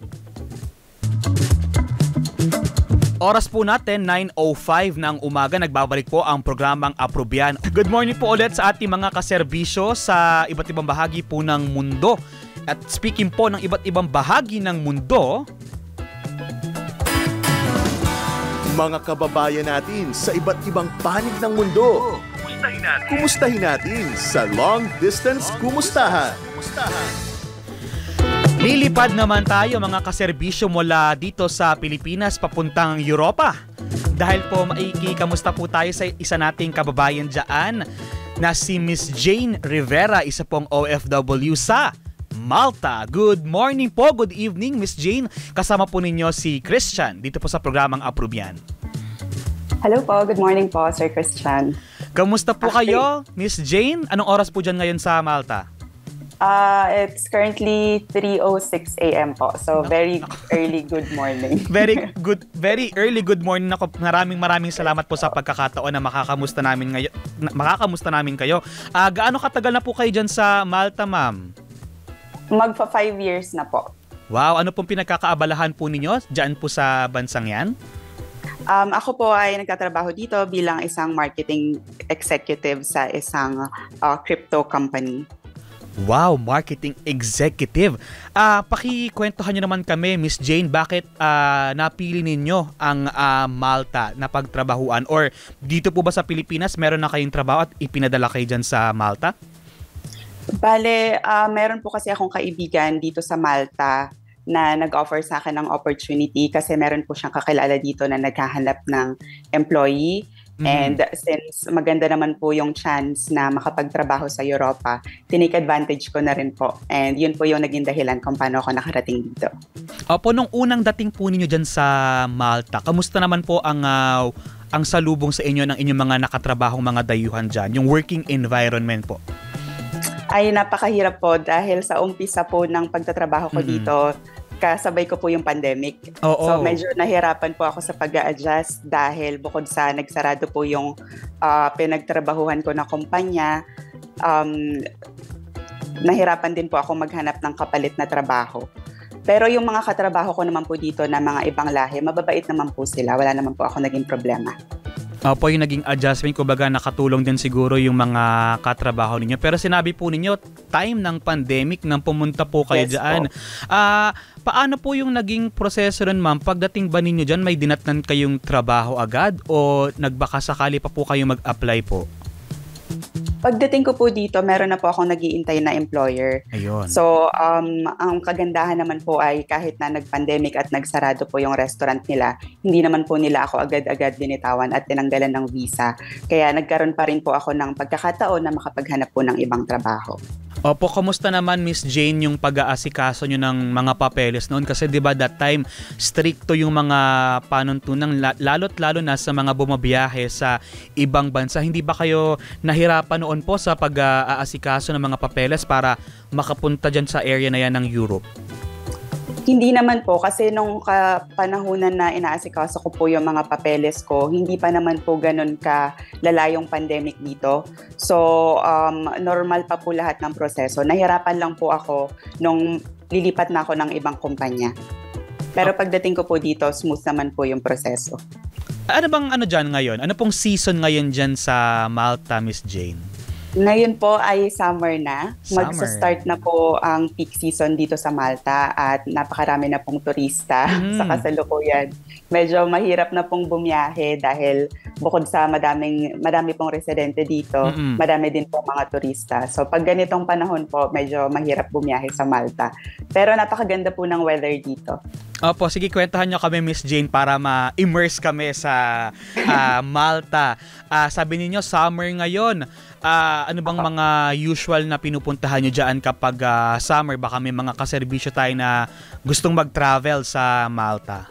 Oras po natin 9:05 ng umaga. Nagbabalik po ang programang Aprobyan. Good morning po ulit sa ating mga kaserbisyo sa iba't ibang bahagi po ng mundo. At speaking po ng iba't ibang bahagi ng mundo, mga kababayan natin sa iba't ibang panig ng mundo. Kumustahin natin sa Long Distance Kumustahan. Lilipad naman tayo mga kaserbisyo mula dito sa Pilipinas papuntang Europa. Dahil po maikikamusta po tayo sa isa nating kababayan dyan na si Miss Jane Rivera, isa pong OFW sa Malta. Good morning po, good evening Miss Jane. Kasama po ninyo si Christian dito po sa programang Aprobyan. Hello po, good morning po Sir Christian. Kamusta po kayo Miss Jane? Anong oras po dyan ngayon sa Malta? It's currently 3:06 a.m. po. So very early good morning. Very early good morning ako. Maraming salamat po sa pagkakataon na makakamusta namin kayo. Gaano katagal na po kayo dyan sa Malta, ma'am? Magpa 5 years na po. Wow, ano pong pinagkakaabalahan po ninyo dyan po sa bansang yan? Ako po ay nagtatrabaho dito bilang isang marketing executive sa isang crypto company. Wow, marketing executive. Pakikwentuhan nyo naman kami, Miss Jane, bakit napili ninyo ang Malta na pagtrabahuan? Or dito po ba sa Pilipinas meron na kayong trabaho at ipinadala kayo dyan sa Malta? Bale, meron po kasi akong kaibigan dito sa Malta na nag-offer sa akin ng opportunity kasi meron po siyang kakilala dito na naghahanap ng employee. And since maganda naman po yung chance na makapagtrabaho sa Europa, tinake advantage ko na rin po. And yun po yung naging dahilan kung paano ako nakarating dito. Opo, nung unang dating po ninyo dyan sa Malta, kamusta naman po ang salubong sa inyo ng inyong mga nakatrabahong mga dayuhan dyan? Yung working environment po? Ay, napakahirap po dahil sa umpisa po ng pagtatrabaho ko dito, kasabay ko po yung pandemic. So medyo nahirapan po ako sa pag-a-adjust dahil bukod sa nagsarado po yung pinagtrabahuhan ko na kumpanya, nahirapan din po ako maghanap ng kapalit na trabaho. Pero yung mga katrabaho ko naman po dito na mga ibang lahi, mababait naman po sila. Wala naman po ako naging problema. Opo, yung naging adjustment, kumbaga nakatulong din siguro yung mga katrabaho ninyo. Pero sinabi po ninyo, time ng pandemic nang pumunta po kayo dyan. Paano po yung naging proseso rin, ma'am? Pagdating ba ninyo dyan, may dinatnan kayong trabaho agad o nagbaka sakali pa po kayo mag-apply po? Pagdating ko po dito, meron na po akong nag-iintay na employer. Ayun. So, ang kagandahan naman po ay kahit na nag-pandemic at nagsarado po yung restaurant nila, hindi naman po nila ako agad-agad binitawan at tinanggalan ng visa. Kaya nagkaroon pa rin po ako ng pagkakataon na makapaghanap po ng ibang trabaho. Opo, kamusta naman Miss Jane yung pag-aasikaso nyo ng mga papeles noon? Kasi 'di ba that time stricto yung mga panuntunan lalo't-lalo na sa mga bumabiyahe sa ibang bansa. Hindi ba kayo nahirapan noon po sa pag-aasikaso ng mga papeles para makapunta dyan sa area na yan ng Europe? Hindi naman po kasi nung panahunan na inaasikaso ko po yung mga papeles ko, hindi pa naman po ganun ka lalayong pandemic dito. So, normal pa po lahat ng proseso. Nahirapan lang po ako nung lilipat na ako ng ibang kumpanya. Pero pagdating ko po dito, smooth naman po yung proseso. Ano bang dyan ngayon? Ano pong season ngayon dyan sa Malta, Miss Jane? Ngayon po ay summer na. Summer. Magsa-start na po ang peak season dito sa Malta at napakarami na pong turista sa kasalukuyan. Medyo mahirap na pong bumiyahe dahil bukod sa madami pong residente dito, madami din po mga turista. So pag ganitong panahon po, medyo mahirap bumiyahe sa Malta. Pero napakaganda po ng weather dito. Opo, sige, kwentahan nyo kami Miss Jane para ma-immerse kami sa Malta. Sabi niyo summer ngayon. Ano bang mga usual na pinupuntahan nyo dyan kapag summer? Baka may mga kaserbisyo tayo na gustong mag-travel sa Malta.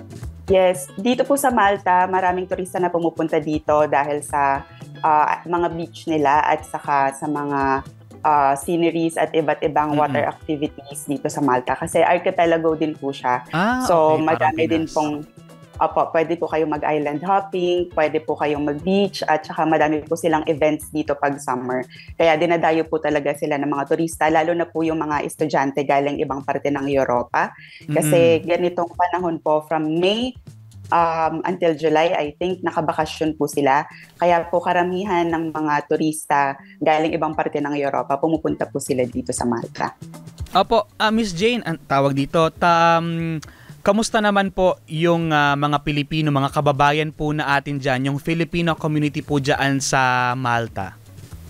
Yes, dito po sa Malta, maraming turista na pumupunta dito dahil sa mga beach nila at saka sa mga sceneries at iba't ibang water activities dito sa Malta. Kasi archipelago din po siya. So, okay, madami din pong pwede po kayong mag-island hopping, pwede po kayong mag-beach, at saka madami po silang events dito pag summer. Kaya dinadayo po talaga sila ng mga turista, lalo na po yung mga estudyante galing ibang parte ng Europa. Kasi ganitong panahon po, from May until July, I think, nakabakasyon po sila. Kaya po karamihan ng mga turista galing ibang parte ng Europa, pumupunta po sila dito sa Malta. Opo, Miss Jane, ang tawag dito, kamusta naman po yung mga Pilipino, mga kababayan po na atin dyan, yung Filipino community po dyan sa Malta?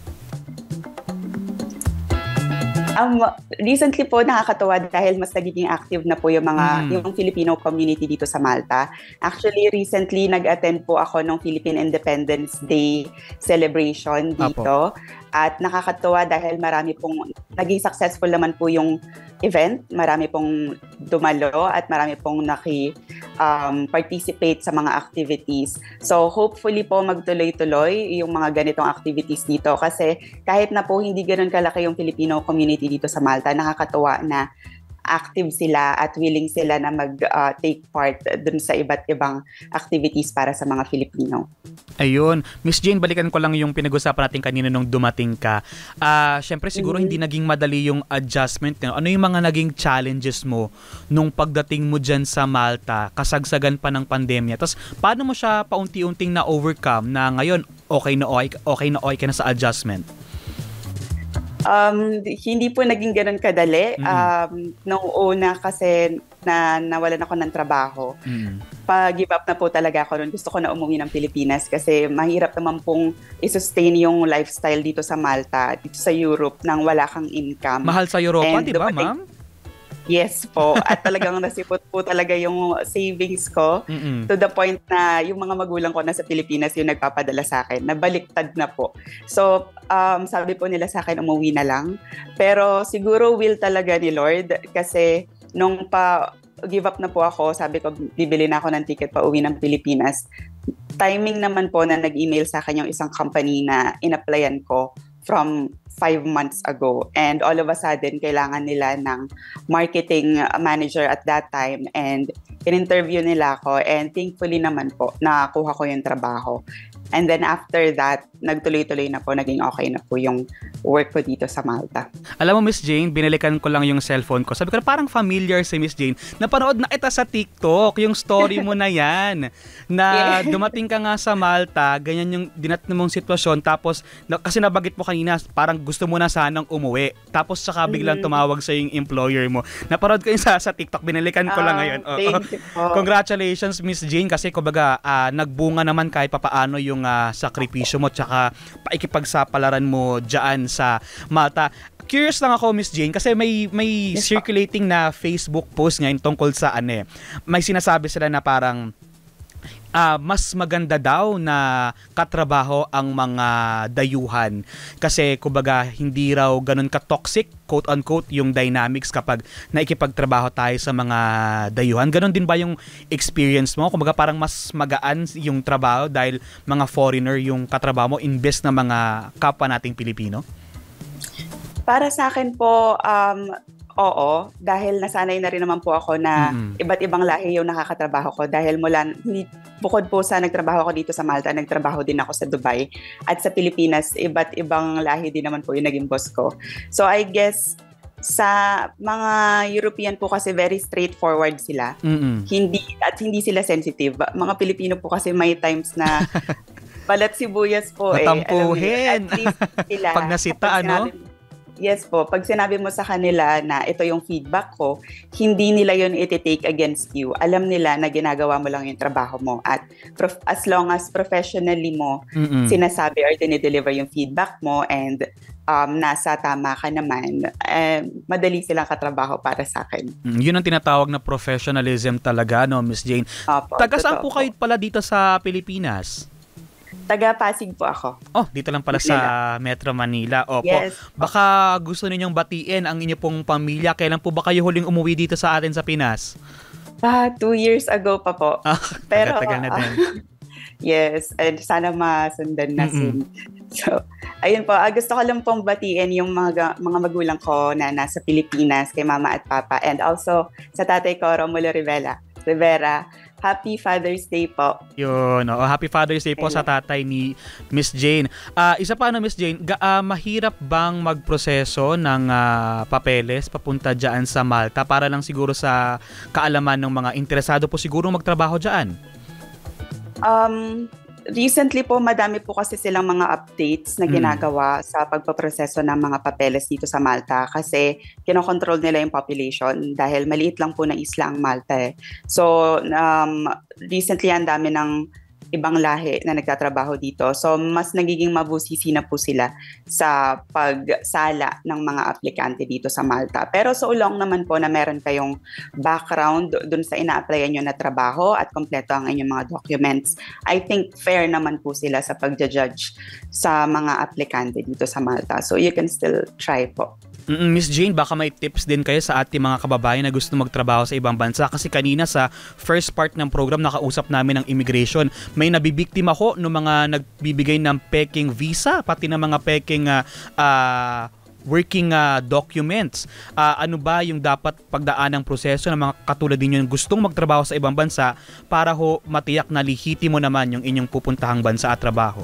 Recently po nakakatuwa dahil mas nagiging active na po yung yung Filipino community dito sa Malta. Actually, recently nag-attend po ako ng Philippine Independence Day celebration dito. At nakakatuwa dahil marami pong naging successful naman po yung event. Marami pong dumalo at marami pong participate sa mga activities. So hopefully po magtuloy-tuloy yung mga ganitong activities dito kasi kahit na po hindi ganoon kalaki yung Filipino community dito sa Malta, nakakatuwa na active sila at willing sila na mag-take part dun sa iba't ibang activities para sa mga Filipino. Ayun. Miss Jane, balikan ko lang yung pinag-usapan natin kanina nung dumating ka. Syempre siguro hindi naging madali yung adjustment. Ano yung mga naging challenges mo nung pagdating mo dyan sa Malta, kasagsagan pa ng pandemya? Tapos paano mo siya paunti-unting na-overcome na ngayon okay na ka na sa adjustment? Hindi po naging ganun kadali. Nung una kasi nawalan ako ng trabaho. Pag-give up na po talaga ako noon. Gusto ko na umuwi ng Pilipinas kasi mahirap naman pong i-sustain yung lifestyle dito sa Malta, dito sa Europe, nang wala kang income. Mahal sa Europa, di ba, ma'am? Yes po. At talagang nasipot po talaga yung savings ko to the point na yung mga magulang ko nasa Pilipinas yung nagpapadala sa akin. Nabaliktad na po. So, sabi po nila sa akin, umuwi na lang. Pero siguro will talaga ni Lord kasi nung give up na po ako, sabi ko, bibili na ako ng ticket pa uwi ng Pilipinas. Timing naman po na nag-email sa akin yung isang company na in-applyan ko from 5 months ago. And all of a sudden, kailangan nila ng marketing manager at that time. And in-interview nila ako. And thankfully naman po, nakakuha ko yung trabaho. And then after that, nagtuloy-tuloy na po, naging okay na po yung work ko dito sa Malta. Alam mo, Miss Jane, binalikan ko lang yung cellphone ko. Sabi ko, parang familiar si Miss Jane. Napanood na kita sa TikTok, yung story mo na yan. Na dumating ka nga sa Malta, ganyan yung dinatnan mong sitwasyon. Tapos, kasi nabagit mo kanina, parang gusto mo na sanang umuwi. Tapos, saka biglang tumawag sa yung employer mo. Napanood ko yun sa TikTok, binalikan ko lang ngayon. Thank Thank you po. Congratulations, Miss Jane, kasi kumbaga nagbunga naman kahit papaano yung sakripisyo mo tsaka pakikipagsapalaran mo dyan sa Malta. Curious lang ako, Miss Jane, kasi may circulating na Facebook post ngayon tungkol sa may sinasabi sila na parang mas maganda daw na katrabaho ang mga dayuhan kasi kumbaga hindi raw ganun ka-toxic, quote-unquote, yung dynamics kapag naikipagtrabaho tayo sa mga dayuhan. Ganun din ba yung experience mo? Kumbaga parang mas magaan yung trabaho dahil mga foreigner yung katrabaho mo imbes na mga kapwa nating Pilipino? Para sa akin po, oo, dahil nasanay na rin naman po ako na iba't ibang lahi yung nakakatrabaho ko dahil bukod po sa nagtrabaho ako dito sa Malta, nagtrabaho din ako sa Dubai at sa Pilipinas, iba't ibang lahi din naman po yung naging boss ko. So I guess sa mga European po kasi very straightforward sila. Hindi sila sensitive. Mga Pilipino po kasi may times na balat sibuyas po matampuhin. At least sila, pag nasita, yes po, pag sinabi mo sa kanila na ito yung feedback ko, hindi nila yun iti-take against you. Alam nila na ginagawa mo lang yung trabaho mo. At as long as professionally mo sinasabi or dinideliver yung feedback mo and nasa tama ka naman, madali silang katrabaho para sa akin. Yun ang tinatawag na professionalism talaga, no, Miss Jane? Taga saan po kayo pala dito sa Pilipinas? Taga Pasig po ako. Oh, dito lang pala Manila. Sa Metro Manila. Opo. Yes. Baka gusto ninyong batiin ang inyo pong pamilya. Kailan po ba kayo huling umuwi dito sa atin sa Pinas? 2 years ago pa po. Pero tagal na din. Yes, and sana masundan na soon. So, ayun po. Gusto ko lang pong batiin yung mga magulang ko na nasa Pilipinas, kay mama at papa. And also sa tatay ko, Romulo Rivera. Happy Father's Day po. Yun, Happy Father's Day po sa tatay ni Miss Jane. Isa pa Miss Jane, mahirap bang magproseso ng papeles papunta dyan sa Malta para lang siguro sa kaalaman ng mga interesado po siguro magtrabaho dyan? Recently po, madami po kasi silang mga updates na ginagawa sa pagpaproseso ng mga papeles dito sa Malta kasi kinokontrol nila yung population dahil maliit lang po na isla ang Malta. So, recently ang dami ng ibang lahi na nagtatrabaho dito. So, mas nagiging mabusisi na po sila sa pagsala ng mga aplikante dito sa Malta. Pero so long naman po na meron kayong background dun sa ina-applyan nyo na trabaho at kompleto ang inyong mga documents, I think fair naman po sila sa pagja-judge sa mga aplikante dito sa Malta. So, you can still try po. Miss Jane, baka may tips din kayo sa ating mga kababayan na gusto magtrabaho sa ibang bansa kasi kanina sa first part ng program nakausap namin ng immigration. May nabibiktima ko ng mga nagbibigay ng peking visa pati ng mga peking working documents. Ano ba yung dapat pagdaan ng proseso ng mga katulad ninyo yung gustong magtrabaho sa ibang bansa para ho matiyak na lihitimo naman yung inyong pupuntahang bansa at trabaho?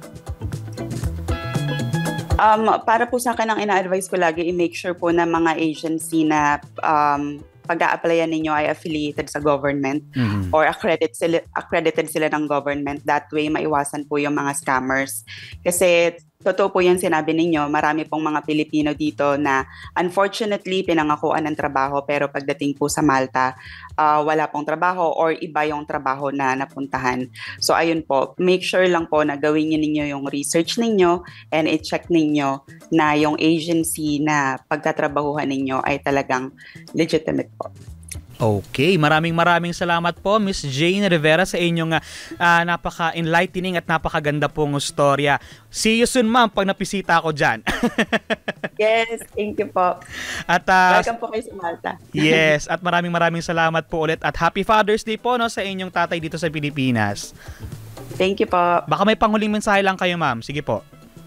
Para po sa akin, ang ina-advise ko lagi, i-make sure po na mga agency na pag-a-applyan ninyo ay affiliated sa government or accredited sila ng government. That way, maiwasan po yung mga scammers. Kasi totoo po yung sinabi ninyo, marami pong mga Pilipino dito na unfortunately pinangakuan ng trabaho pero pagdating po sa Malta, wala pong trabaho or iba yung trabaho na napuntahan. So ayun po, make sure lang po na gawin ninyo yung research ninyo and i-check ninyo na yung agency na pagtatrabahuhan ninyo ay talagang legitimate po. Okay, maraming salamat po Miss Jane Rivera sa inyong napaka-enlightening at napakaganda pong storya. See you soon, ma'am, pag napisita ako dyan. Yes, thank you po. At welcome po kayo sa Malta. Yes, at maraming salamat po ulit at Happy Father's Day po sa inyong tatay dito sa Pilipinas. Thank you po. Baka may panghuling mensahe lang kayo, ma'am. Sige po.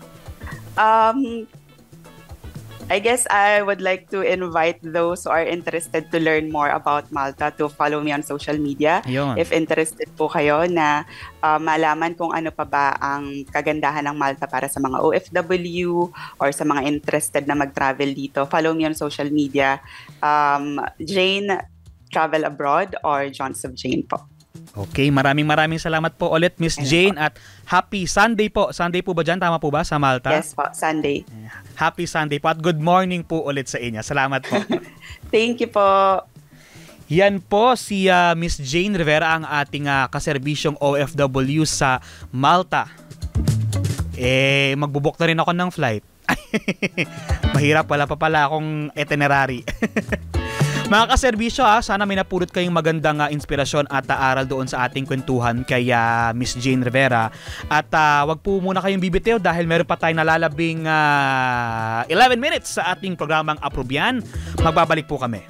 I guess I would like to invite those who are interested to learn more about Malta to follow me on social media. Yun. If interested po kayo na malaman kung ano pa ba ang kagandahan ng Malta para sa mga OFW or sa mga interested na mag-travel dito, follow me on social media. Jane Travel Abroad or Johns of Jane po. Okay, maraming salamat po ulit Miss Jane at happy Sunday po. Sunday po ba dyan? Tama po ba sa Malta? Yes po, Sunday. Happy Sunday po at good morning po ulit sa inyo. Salamat po. Thank you po. Yan po si Miss Jane Rivera, ang ating kaserbisyong OFW sa Malta. Magbubok na rin ako ng flight. Mahirap, wala pa pala akong itinerary. Mga kaserbisyo, sana may napulot kayong magandang inspirasyon at aral doon sa ating kwentuhan kay Miss Jane Rivera. At wag po muna kayong bibitiw dahil meron pa tayong nalalabing 11 minutes sa ating programang Aprobyan. Magbabalik po kami.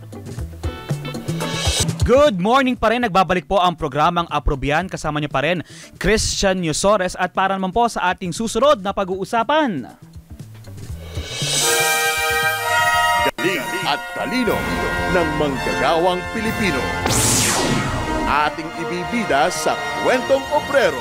Good morning pa rin, nagbabalik po ang programang Aprobyan. Kasama niyo pa rin Christian Yusores at para naman po sa ating susunod na pag-uusapan. Galing at talino ng manggagawang Pilipino. Ating ibibida sa Kwentong Obrero.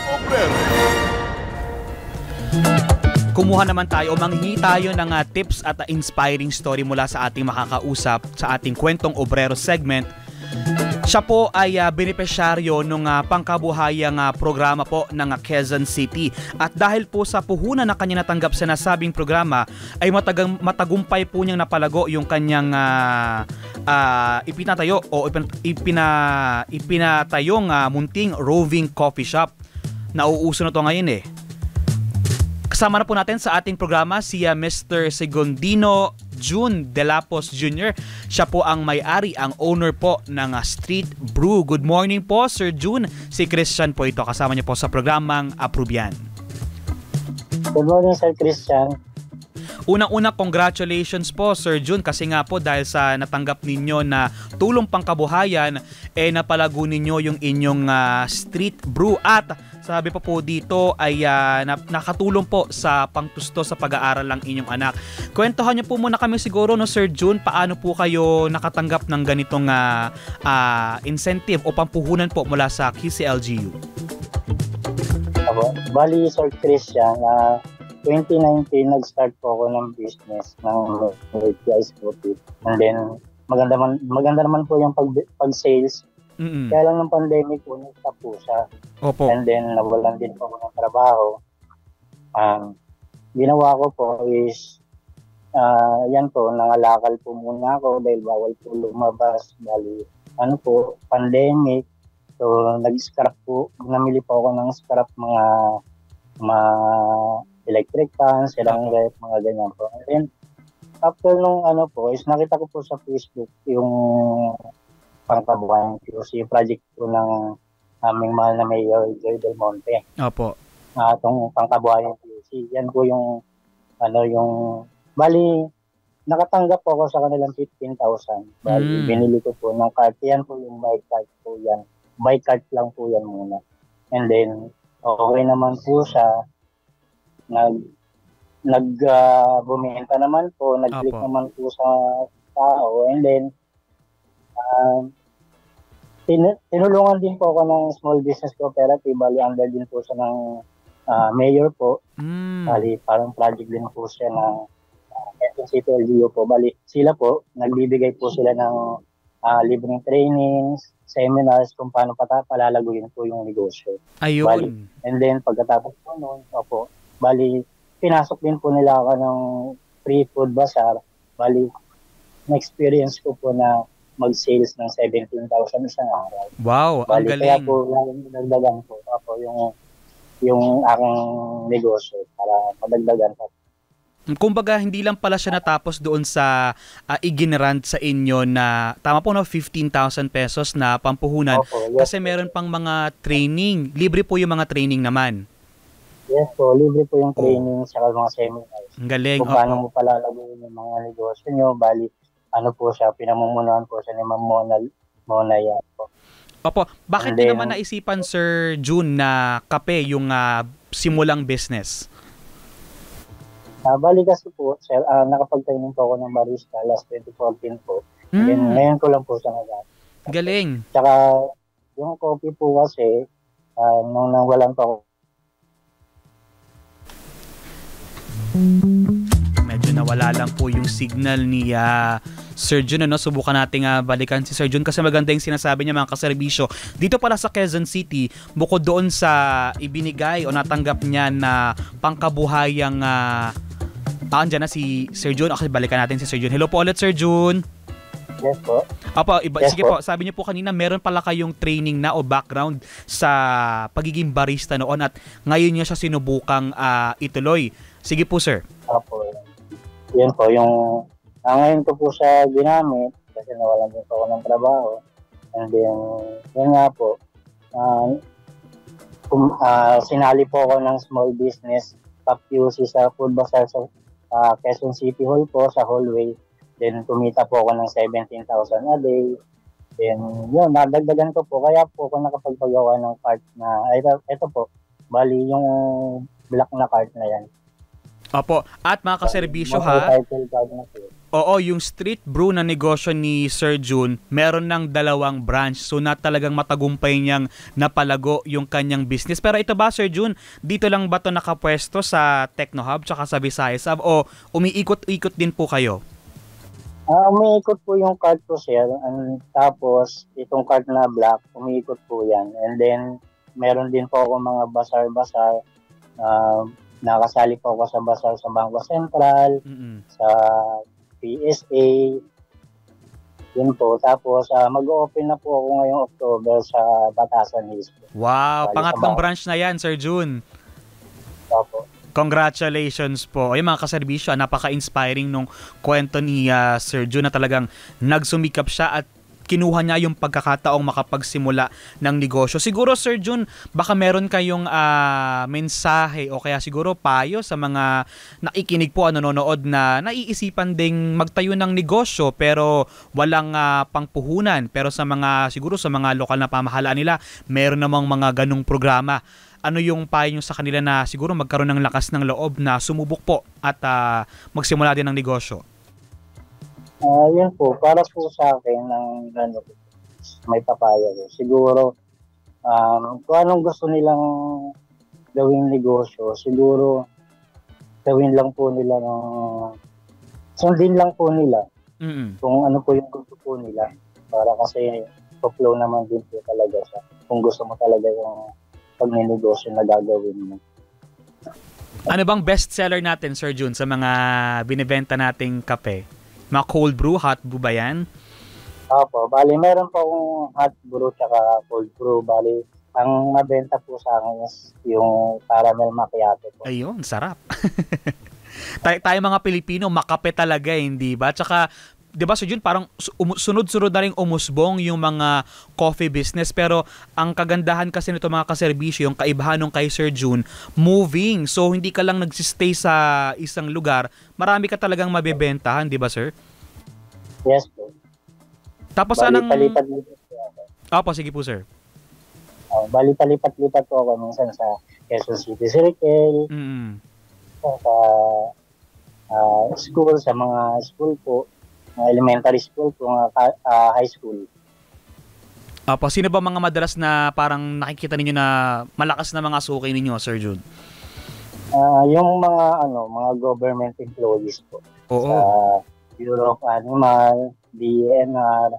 Kumuha naman tayo o manghingi tayo ng tips at inspiring story mula sa ating makakausap sa ating Kwentong Obrero segment. Siya po ay benepisyaryo ng pangkabuhayang programa po ng Quezon City. At dahil po sa puhunan na kanya natanggap sa nasabing programa, ay matagumpay po niyang napalago yung kanyang ipinatayo o ipinatayong munting roving coffee shop. Nauuso na to ngayon Kasama na po natin sa ating programa si Mr. Segundino June Delapos Jr. Siya po ang may-ari, ang owner po ng Street Brew. Good morning po, Sir June. Si Christian po ito. Kasama niyo po sa programang Aprobyan. Good morning, Sir Christian. Unang-una, congratulations po, Sir June, kasi nga po dahil sa natanggap ninyo na tulong pangkabuhayan, napalago ninyo yung inyong Street Brew at sabi pa po dito ay nakatulong po sa pangtusto sa pag-aaral ng inyong anak. Kwentuhan niyo po muna kami siguro, no, Sir June, paano po kayo nakatanggap ng ganitong incentive o pampuhunan po mula sa QCLGU? Bali, Sir Christian, 2019 nag-start po ako ng business ng API Scooty. And then maganda naman po yung pag-sales. Kaya lang ng pandemic po, nag-stop po siya. Opo. And then nawalan din po ako ng trabaho. Ginawa ko po is yan po, nangalakal po muna ako dahil bawal po lumabas. Bali, pandemic. So nag-scrap po, namili po ako ng scrap mga electric fans, silang rep, mga ganyan po. And then, after nung is nakita ko po sa Facebook yung pangkabuhayan QC project po ng aming mahal na Mayor Joy Del Monte. Opo. Itong pangkabuhayan QC. Yan po yung bali, nakatanggap po ako sa kanilang 15,000. Bali, binili ko po ng cart. Yan po yung bike cart po yan. Bike cart lang po yan muna. And then, okay naman po siya. Bumenta naman po, nag-click naman po sa tao, and then tinulungan din po ako ng small business cooperative, bali under din po siya ng mayor po, bali parang project din po siya ng City LGU po, bali sila po, nagbibigay po sila ng libreng trainings, seminars kung paano palalaguin po yung negosyo. Ayun. Bali, and then pagkatapos po noon, bali, pinasok din po nila ako ng free food bazaar. Bali, na-experience ko po na mag-sales ng 17,000 isang araw. Wow, bali, ang galing. Kaya po, nagdagan po ako yung aking negosyo para madagdagan po. Kumbaga, hindi lang pala siya natapos doon sa iginrant sa inyo na, tama po, no, 15,000 pesos na pampuhunan. Yes, kasi meron pang mga training. Libre po yung mga training naman. Yes po, libre po yung training sa mga seminars. Ang galing. Kung paano mo palalaguin yung mga negosyo nyo, bali, po siya, pinamumunuan po siya ni Ma'am Mona yan po. Opo, bakit din naman naisipan, Sir June, na kape yung simulang business? Bali kasi po, sir, nakapag-training po ako ng barista last 2014 po. And ngayon ko lang po siya nag-aral. Galing. Tsaka, yung coffee po kasi, nung nawalan pa ako, medyo nawala lang po yung signal ni Sir June, subukan nating balikan si Sir June kasi maganda yung sinasabi niya, mga kaserbisyo. Dito pala sa Quezon City, bukod doon sa ibinigay o natanggap niya na pangkabuhayang andyan na si Sir June. Okay, balikan natin si Sir June. Hello po ulit, Sir June. Yes po. Sige po, sabi niyo po kanina meron pala kayong training na o background sa pagiging barista noon at ngayon niyo siya sinubukang ituloy. Sige po, sir. Opo. Yan po, yung ngayon ko po siya ginamit kasi nawalan din po ako ng trabaho. And then, yun nga po, sinali po ako ng small business PAPQC sa Food Bazaar sa Quezon City Hall po, sa hallway. Then, kumita po ako ng 17,000 a day. Then, yun, nadagdagan ko po. Kaya po ako nakapagpagawa ng cart na, ito po, bali yung black na cart na yan. Opo. At mga kaserbisyo yung street brew na negosyo ni Sir June, meron ng 2 branch. So na talagang matagumpay niyang napalago yung kanyang business. Pero ito ba, Sir June, dito lang ba ito nakapwesto sa Techno Hub tsaka sa Visayas Hub o umiikot-ikot din po kayo? Umiikot po yung card ko, sir. Tapos, itong card na black, umiikot po yan. And then, meron din po ako mga basar-basar. Nakasali po ako sa basar sa Bangko Sentral, sa PSA. Yun po. Tapos, mag-open na po ako ngayong October sa Batasan Hills. Wow! Pangatlong branch na yan, Sir June. Opo. Congratulations po. Ay mga kaserbisyo, napaka-inspiring nung kwento ni Sir June na talagang nagsumikap siya at kinuha niya yung pagkakataong makapagsimula ng negosyo. Siguro, Sir June, baka meron kayong mensahe o kaya siguro payo sa mga nakikinig po, nanonood na naiisipan ding magtayo ng negosyo pero walang pangpuhunan. Pero siguro sa mga lokal na pamahalaan nila, meron namang mga ganong programa. Ano yung payo nyo sa kanila na siguro magkaroon ng lakas ng loob na sumubok po at magsimula din ng negosyo? Yun po, para po sa akin may papaya ko. Siguro, kung anong gusto nilang gawing negosyo, siguro gawin lang po nila sundin lang po nila kung ano po yung gusto po nila. Para kasi flow naman din po talaga siya. Kung gusto mo talaga yung pag-negosyo na gagawin mo. Ano bang best seller natin, Sir June, sa mga binibenta nating kape? Mga cold brew, hot brew ba yan? Opo, bali meron po akong hot brew tsaka cold brew. Bali, ang nabenta po sa akin is yung caramel macchiato po. Ayun, sarap. tayo mga Pilipino, makape talaga, hindi ba? Tsaka, di ba, Sir June, parang sunod-sunod na rin umusbong yung mga coffee business. Pero ang kagandahan kasi nito mga kaserbisyo, yung kaibahan nung kay Sir June, moving. So, hindi ka lang nagsistay sa isang lugar, marami ka talagang mabibentahan, di ba, sir? Yes po. Tapos palipat-lipat po. Opo, sige po, sir. Bali palipat-lipat po ako minsan sa Quezon City Circle, sa school, sa mga school po, elementary school po, high school. Opo, sino ba mga madalas na parang nakikita ninyo na malakas na mga suki ninyo, Sir June? Yung mga government employees po. Oo. Sa Bureau of Animal, DNR,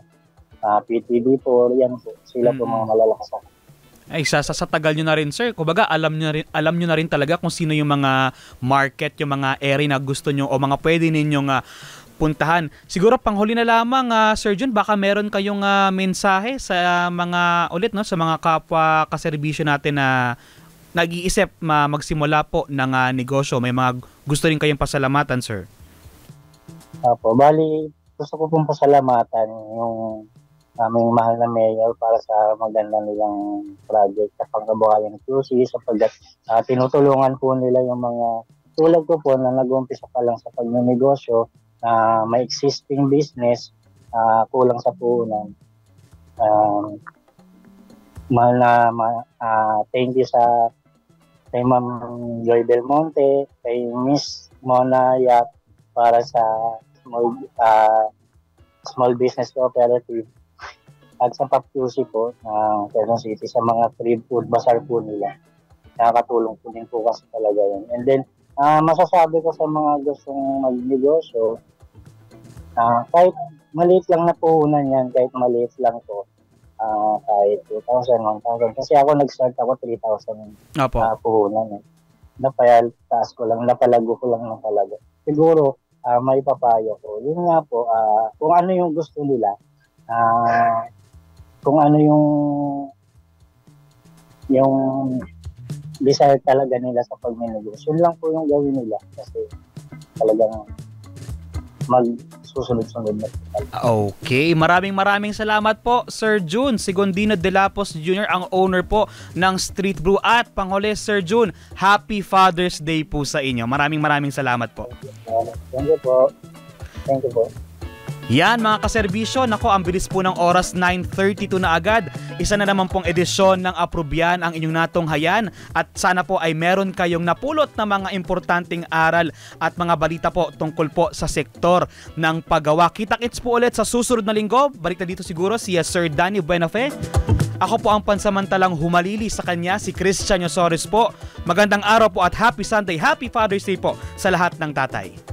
PTB4, yan po. Sila po mga malalakas. Ay, sa tagal nyo na rin, sir. Kumbaga, alam nyo na rin talaga kung sino yung mga market, yung mga area na gusto nyo o mga pwede ninyong puntahan. Siguro panghuli na lamang, Sir June, baka meron kayong mensahe sa mga sa mga kapwa kaserbisyo natin na nag-iisip magsimula po ng negosyo. May mga gusto rin kayong pasalamatan, sir. Opo, bali gusto ko pong pasalamatan yung aming mahal na mayor para sa maganda nilang project sa pangkabuhayan ng QC sapagkat tinutulungan po nila yung mga tulad ko po na nag-umpisa pa lang sa pagnenegosyo na may existing business, kulang sa puhunan. Mahal na thank you kay Ma'am Joy Belmonte, kay Miss Mona Yap para sa small business cooperative at sa PAPQC po ng Quezon City sa mga trade food bazaar po nila. Nakakatulong po din po kasi talaga yun. And then, masasabi ko sa mga gustong magnegosyo, kahit maliit lang na puhunan yan, kahit maliit lang po, kahit 2,000, 1,000. Kasi ako nag-start ako 3,000 puhunan. Napalago ko lang ng talaga. Siguro, may papayo ko. Yun nga po, kung ano yung gusto nila, kung ano yung desire talaga nila sa pagminegosyo, yun lang po yung gawin nila kasi talagang magsusunod-sunod na. Okay, maraming salamat po Sir June Sigondino de Lapos Jr., ang owner po ng Street Brew. At panghuli, Sir June, Happy Father's Day po sa inyo. Maraming salamat po. Thank you po. Thank you po. Yan mga kaserbisyo, nako ang bilis po ng oras, 9:32 na agad. Isa na naman pong edisyon ng Aprobyan ang inyong natunghayan at sana po ay meron kayong napulot na mga importanteng aral at mga balita po tungkol po sa sektor ng paggawa. Kita-kits po ulit sa susunod na linggo. Balik na dito siguro si Sir Danny Buenafe. Ako po ang pansamantalang humalili sa kanya, si Christian Yosores po. Magandang araw po at happy Sunday, happy Father's Day po sa lahat ng tatay.